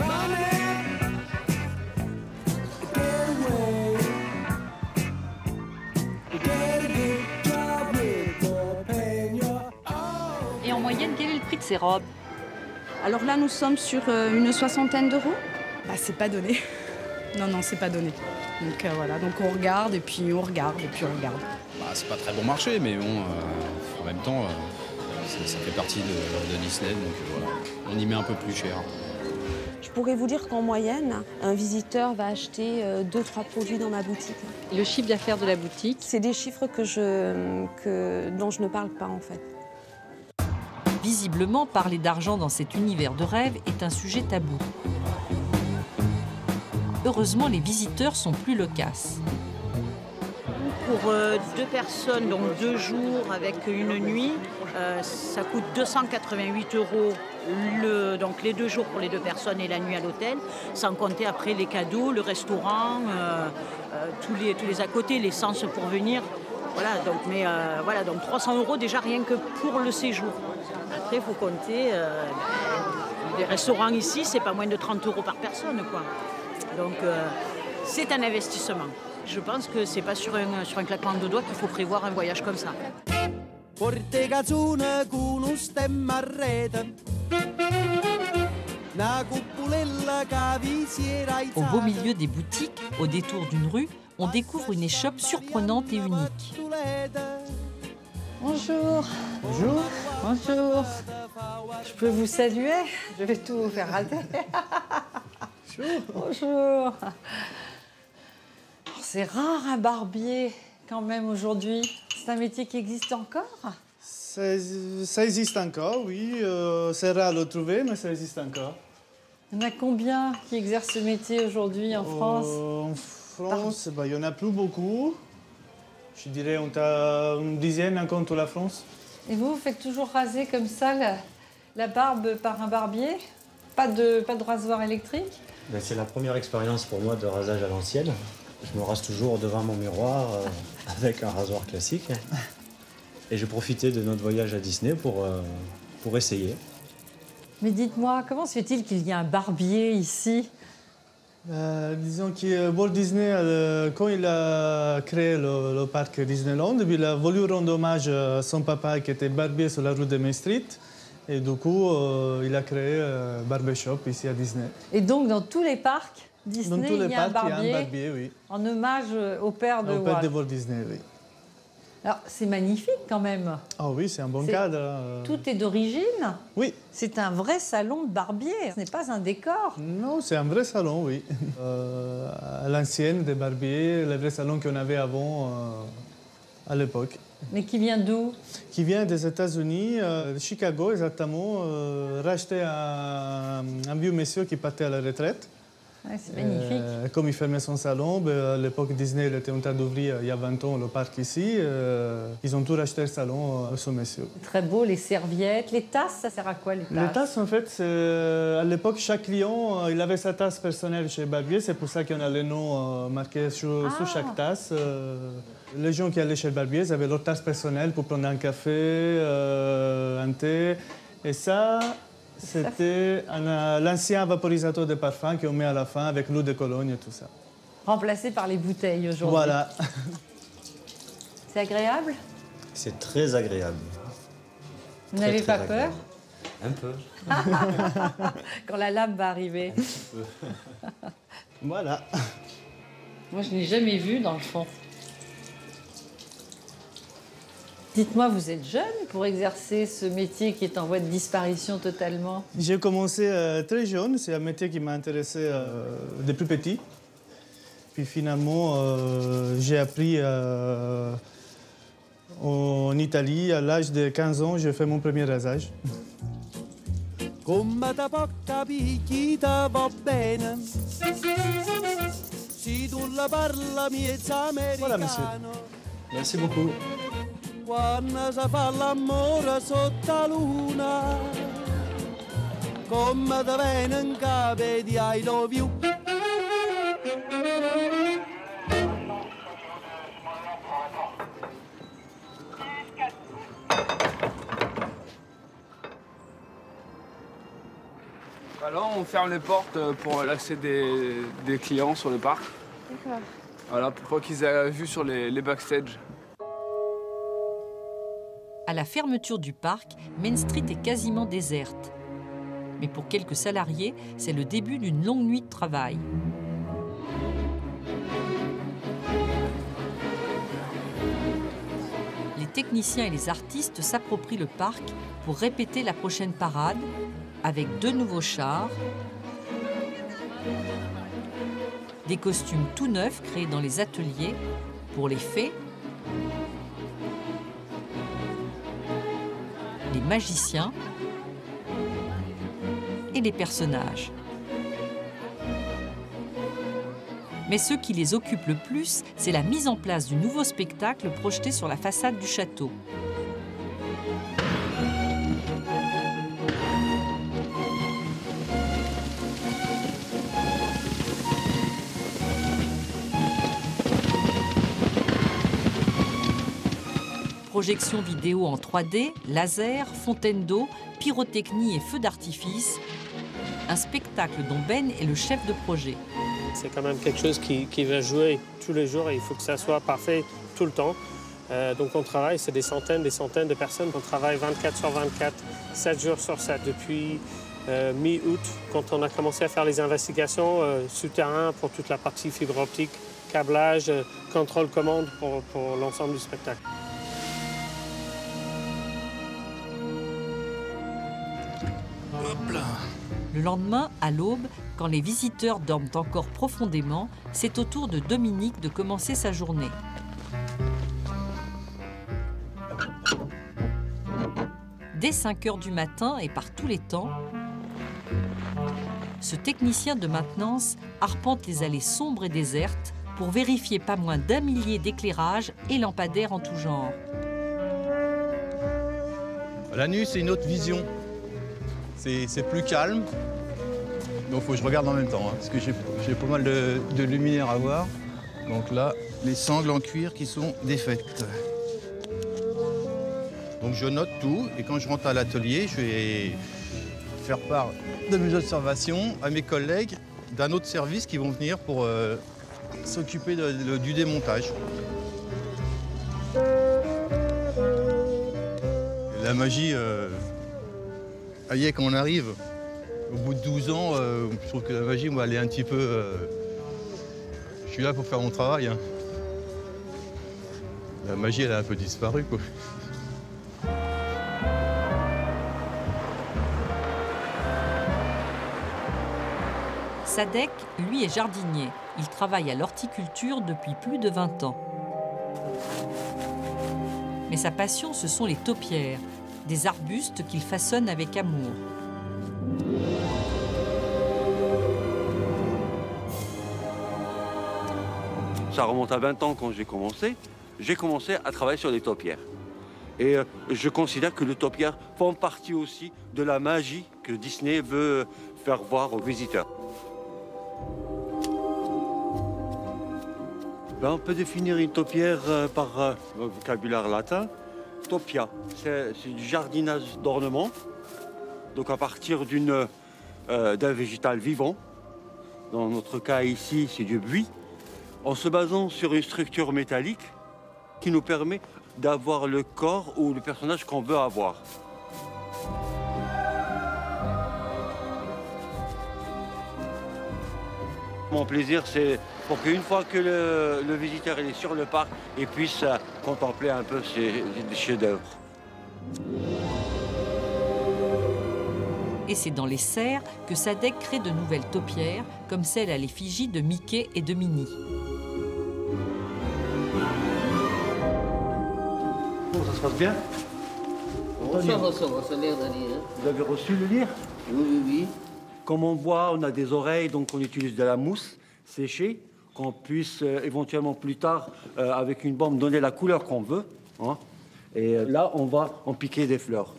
Et en moyenne, quel est le prix de ces robes?
Alors là, nous sommes sur euh, une soixantaine d'euros.
Bah, c'est pas donné. Non, non, c'est pas donné. Donc euh, voilà, donc on regarde et puis on regarde et puis on regarde.
Bah, c'est pas très bon marché, mais bon, euh, en même temps, euh, ça, ça fait partie de, de Disney, donc euh, voilà, on y met un peu plus cher.
Je pourrais vous dire qu'en moyenne, un visiteur va acheter deux trois produits dans ma boutique.
Et le chiffre d'affaires de la boutique?
C'est des chiffres que je, que, dont je ne parle pas en fait.
Visiblement, parler d'argent dans cet univers de rêve est un sujet tabou. Heureusement, les visiteurs sont plus loquaces.
Pour euh, deux personnes, donc deux jours avec une nuit, euh, ça coûte deux cent quatre-vingt-huit euros le, donc les deux jours pour les deux personnes et la nuit à l'hôtel, sans compter après les cadeaux, le restaurant, euh, euh, tous, les, tous les à côté, l'essence pour venir. Voilà, donc, mais euh, voilà, donc trois cents euros déjà rien que pour le séjour. Après, il faut compter, euh, les restaurants ici, c'est pas moins de trente euros par personne, quoi. Donc euh, c'est un investissement. Je pense que c'est pas sur un, sur un claquement de doigts qu'il faut prévoir un voyage comme ça.
Au beau milieu des boutiques, au détour d'une rue, on découvre une échoppe surprenante et unique.
Bonjour. Bonjour. Bonjour. Je peux vous saluer? Je vais tout vous faire rater. Bonjour. C'est rare un barbier quand même aujourd'hui. C'est un métier qui existe encore?
Ça, ça existe encore, oui. Euh, c'est rare de le trouver, mais ça existe encore.
Il y en a combien qui exercent ce métier aujourd'hui en France?
euh, En France, bah, il n'y en a plus beaucoup. Je dirais on a une dizaine encore en toute la France.
Et vous, vous faites toujours raser comme ça la, la barbe par un barbier? Pas de, pas de rasoir électrique?
Ben, c'est la première expérience pour moi de rasage à l'ancienne. Je me rase toujours devant mon miroir euh, avec un rasoir classique. Et j'ai profité de notre voyage à Disney pour, euh, pour essayer.
Mais dites-moi, comment se fait-il qu'il y ait un barbier ici?
Euh, disons que Walt Disney, euh, quand il a créé le, le parc Disneyland, il a voulu rendre hommage à son papa qui était barbier sur la rue de Main Street. Et du coup, euh, il a créé un barbershop ici à Disney.
Et donc, dans tous les parcs Disney,
dans tous les
il, y a
parcs,
un barbier,
il y a un barbier, oui.
En hommage au père de
Au
Walt.
père de Walt Disney, oui.
Alors, c'est magnifique quand même.
Ah oui, c'est un bon cadre. euh.
Tout est d'origine.
Oui.
C'est un vrai salon de barbier. Ce n'est pas un décor.
Non, c'est un vrai salon, oui. Euh, à l'ancienne des barbiers, le vrai salon qu'on avait avant euh, à l'époque.
Mais qui vient d'où? Qui
vient des États-Unis, euh, de Chicago exactement, euh, racheté un, un vieux monsieur qui partait à la retraite.
Ouais, c'est magnifique.
Euh, comme il fermait son salon, ben, à l'époque Disney il était en train d'ouvrir il y a vingt ans le parc ici. Euh, ils ont tout racheté le salon à ce monsieur.
Très beau, les serviettes, les tasses, ça sert à quoi les tasses?
Les tasses, en fait, à l'époque, chaque client il avait sa tasse personnelle chez Barbier. C'est pour ça qu'on a les noms euh, marqués sur, ah. sur chaque tasse. Euh, les gens qui allaient chez Barbier ils avaient leur tasse personnelle pour prendre un café, euh, un thé. Et ça... C'était l'ancien vaporisateur de parfum qu'on met à la fin avec l'eau de Cologne et tout ça.
Remplacé par les bouteilles aujourd'hui.
Voilà.
C'est agréable?
C'est très agréable.
Vous n'avez pas peur?
Un peu.
Quand la lame va arriver.
Un peu.
Voilà.
Moi, je n'ai jamais vu dans le fond. Dites-moi, vous êtes jeune pour exercer ce métier qui est en voie de disparition totalement?
J'ai commencé euh, très jeune, c'est un métier qui m'a intéressé euh, depuis petit. Puis finalement, euh, j'ai appris euh, en Italie, à l'âge de quinze ans, j'ai fait mon premier rasage.
Come ta porta picchita va bene. Si tu la parla miezza americano.
Voilà, monsieur. Merci beaucoup.
Quando si fa l'amore sotto la luna, come te viene in capo di I love you.
Là, on ferme les portes pour l'accès des, des clients sur le parc.
D'accord.
Voilà, pour pas qu'ils aient vue sur les, les backstage.
À la fermeture du parc, Main Street est quasiment déserte. Mais pour quelques salariés, c'est le début d'une longue nuit de travail. Les techniciens et les artistes s'approprient le parc pour répéter la prochaine parade avec deux nouveaux chars, des costumes tout neufs créés dans les ateliers pour les fées, les magiciens et les personnages. Mais ce qui les occupe le plus, c'est la mise en place du nouveau spectacle projeté sur la façade du château. Projection vidéo en trois D, laser, fontaine d'eau, pyrotechnie et feux d'artifice. Un spectacle dont Ben est le chef de projet.
C'est quand même quelque chose qui, qui va jouer tous les jours et il faut que ça soit parfait tout le temps. Euh, donc on travaille, c'est des centaines, des centaines de personnes. On travaille vingt-quatre sur vingt-quatre, sept jours sur sept depuis euh, mi-août, quand on a commencé à faire les investigations euh, souterrain pour toute la partie fibre optique, câblage, euh, contrôle commande pour, pour l'ensemble du spectacle.
Le lendemain, à l'aube, quand les visiteurs dorment encore profondément, c'est au tour de Dominique de commencer sa journée. Dès cinq heures du matin et par tous les temps, ce technicien de maintenance arpente les allées sombres et désertes pour vérifier pas moins d'un millier d'éclairages et lampadaires en tout genre.
La nuit, c'est une autre vision. C'est plus calme, donc il faut que je regarde en même temps, hein, parce que j'ai pas mal de, de lumière à voir. Donc là, les sangles en cuir qui sont défaites. Donc je note tout, et quand je rentre à l'atelier, je vais faire part de mes observations à mes collègues d'un autre service qui vont venir pour euh, s'occuper de, de, du démontage. La magie... Euh, Ça y est, quand on arrive, au bout de douze ans, euh, je trouve que la magie, moi, elle est un petit peu... Euh, je suis là pour faire mon travail. Hein. La magie, elle a un peu disparu, quoi.
Sadek, lui, est jardinier. Il travaille à l'horticulture depuis plus de vingt ans. Mais sa passion, ce sont les taupières, des arbustes qu'il façonne avec amour.
Ça remonte à vingt ans quand j'ai commencé. J'ai commencé à travailler sur les taupières. Et euh, je considère que les taupières font partie aussi de la magie que Disney veut faire voir aux visiteurs. Ben, on peut définir une taupière euh, par euh, le vocabulaire latin. Taupia, c'est du jardinage d'ornement. Donc à partir d'une, euh, d'un végétal vivant. Dans notre cas ici, c'est du buis. En se basant sur une structure métallique qui nous permet d'avoir le corps ou le personnage qu'on veut avoir. Mon plaisir, c'est pour qu'une fois que le, le visiteur est sur le parc, il puisse contempler un peu ces chefs-d'œuvre.
Et c'est dans les serres que Sadek crée de nouvelles taupières, comme celle à l'effigie de Mickey et de Minnie.
Bon, ça se passe bien?
Oh, ça va, ça va, ça a l'air d'aller. Hein.
Vous avez reçu le lire?
Oui, oui, oui.
Comme on voit, on a des oreilles, donc on utilise de la mousse séchée, qu'on puisse euh, éventuellement plus tard, euh, avec une bombe, donner la couleur qu'on veut. Hein. Et euh, là, on va en piquer des fleurs.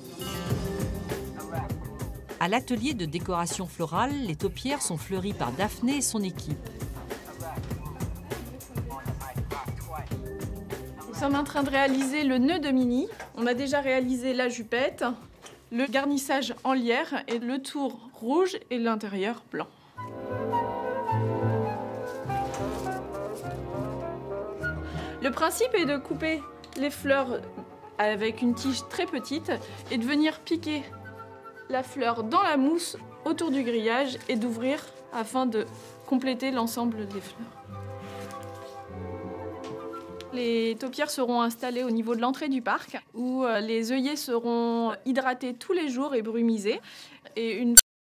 À l'atelier de décoration florale, les taupières sont fleuries par Daphné et son équipe.
Nous sommes en train de réaliser le nœud de Minnie. On a déjà réalisé la jupette, le garnissage en lierre et le tour rouge et l'intérieur blanc. Le principe est de couper les fleurs avec une tige très petite et de venir piquer la fleur dans la mousse autour du grillage et d'ouvrir afin de compléter l'ensemble des fleurs. Les taupières seront installées au niveau de l'entrée du parc où les œillets seront hydratés tous les jours et brumisés. Et une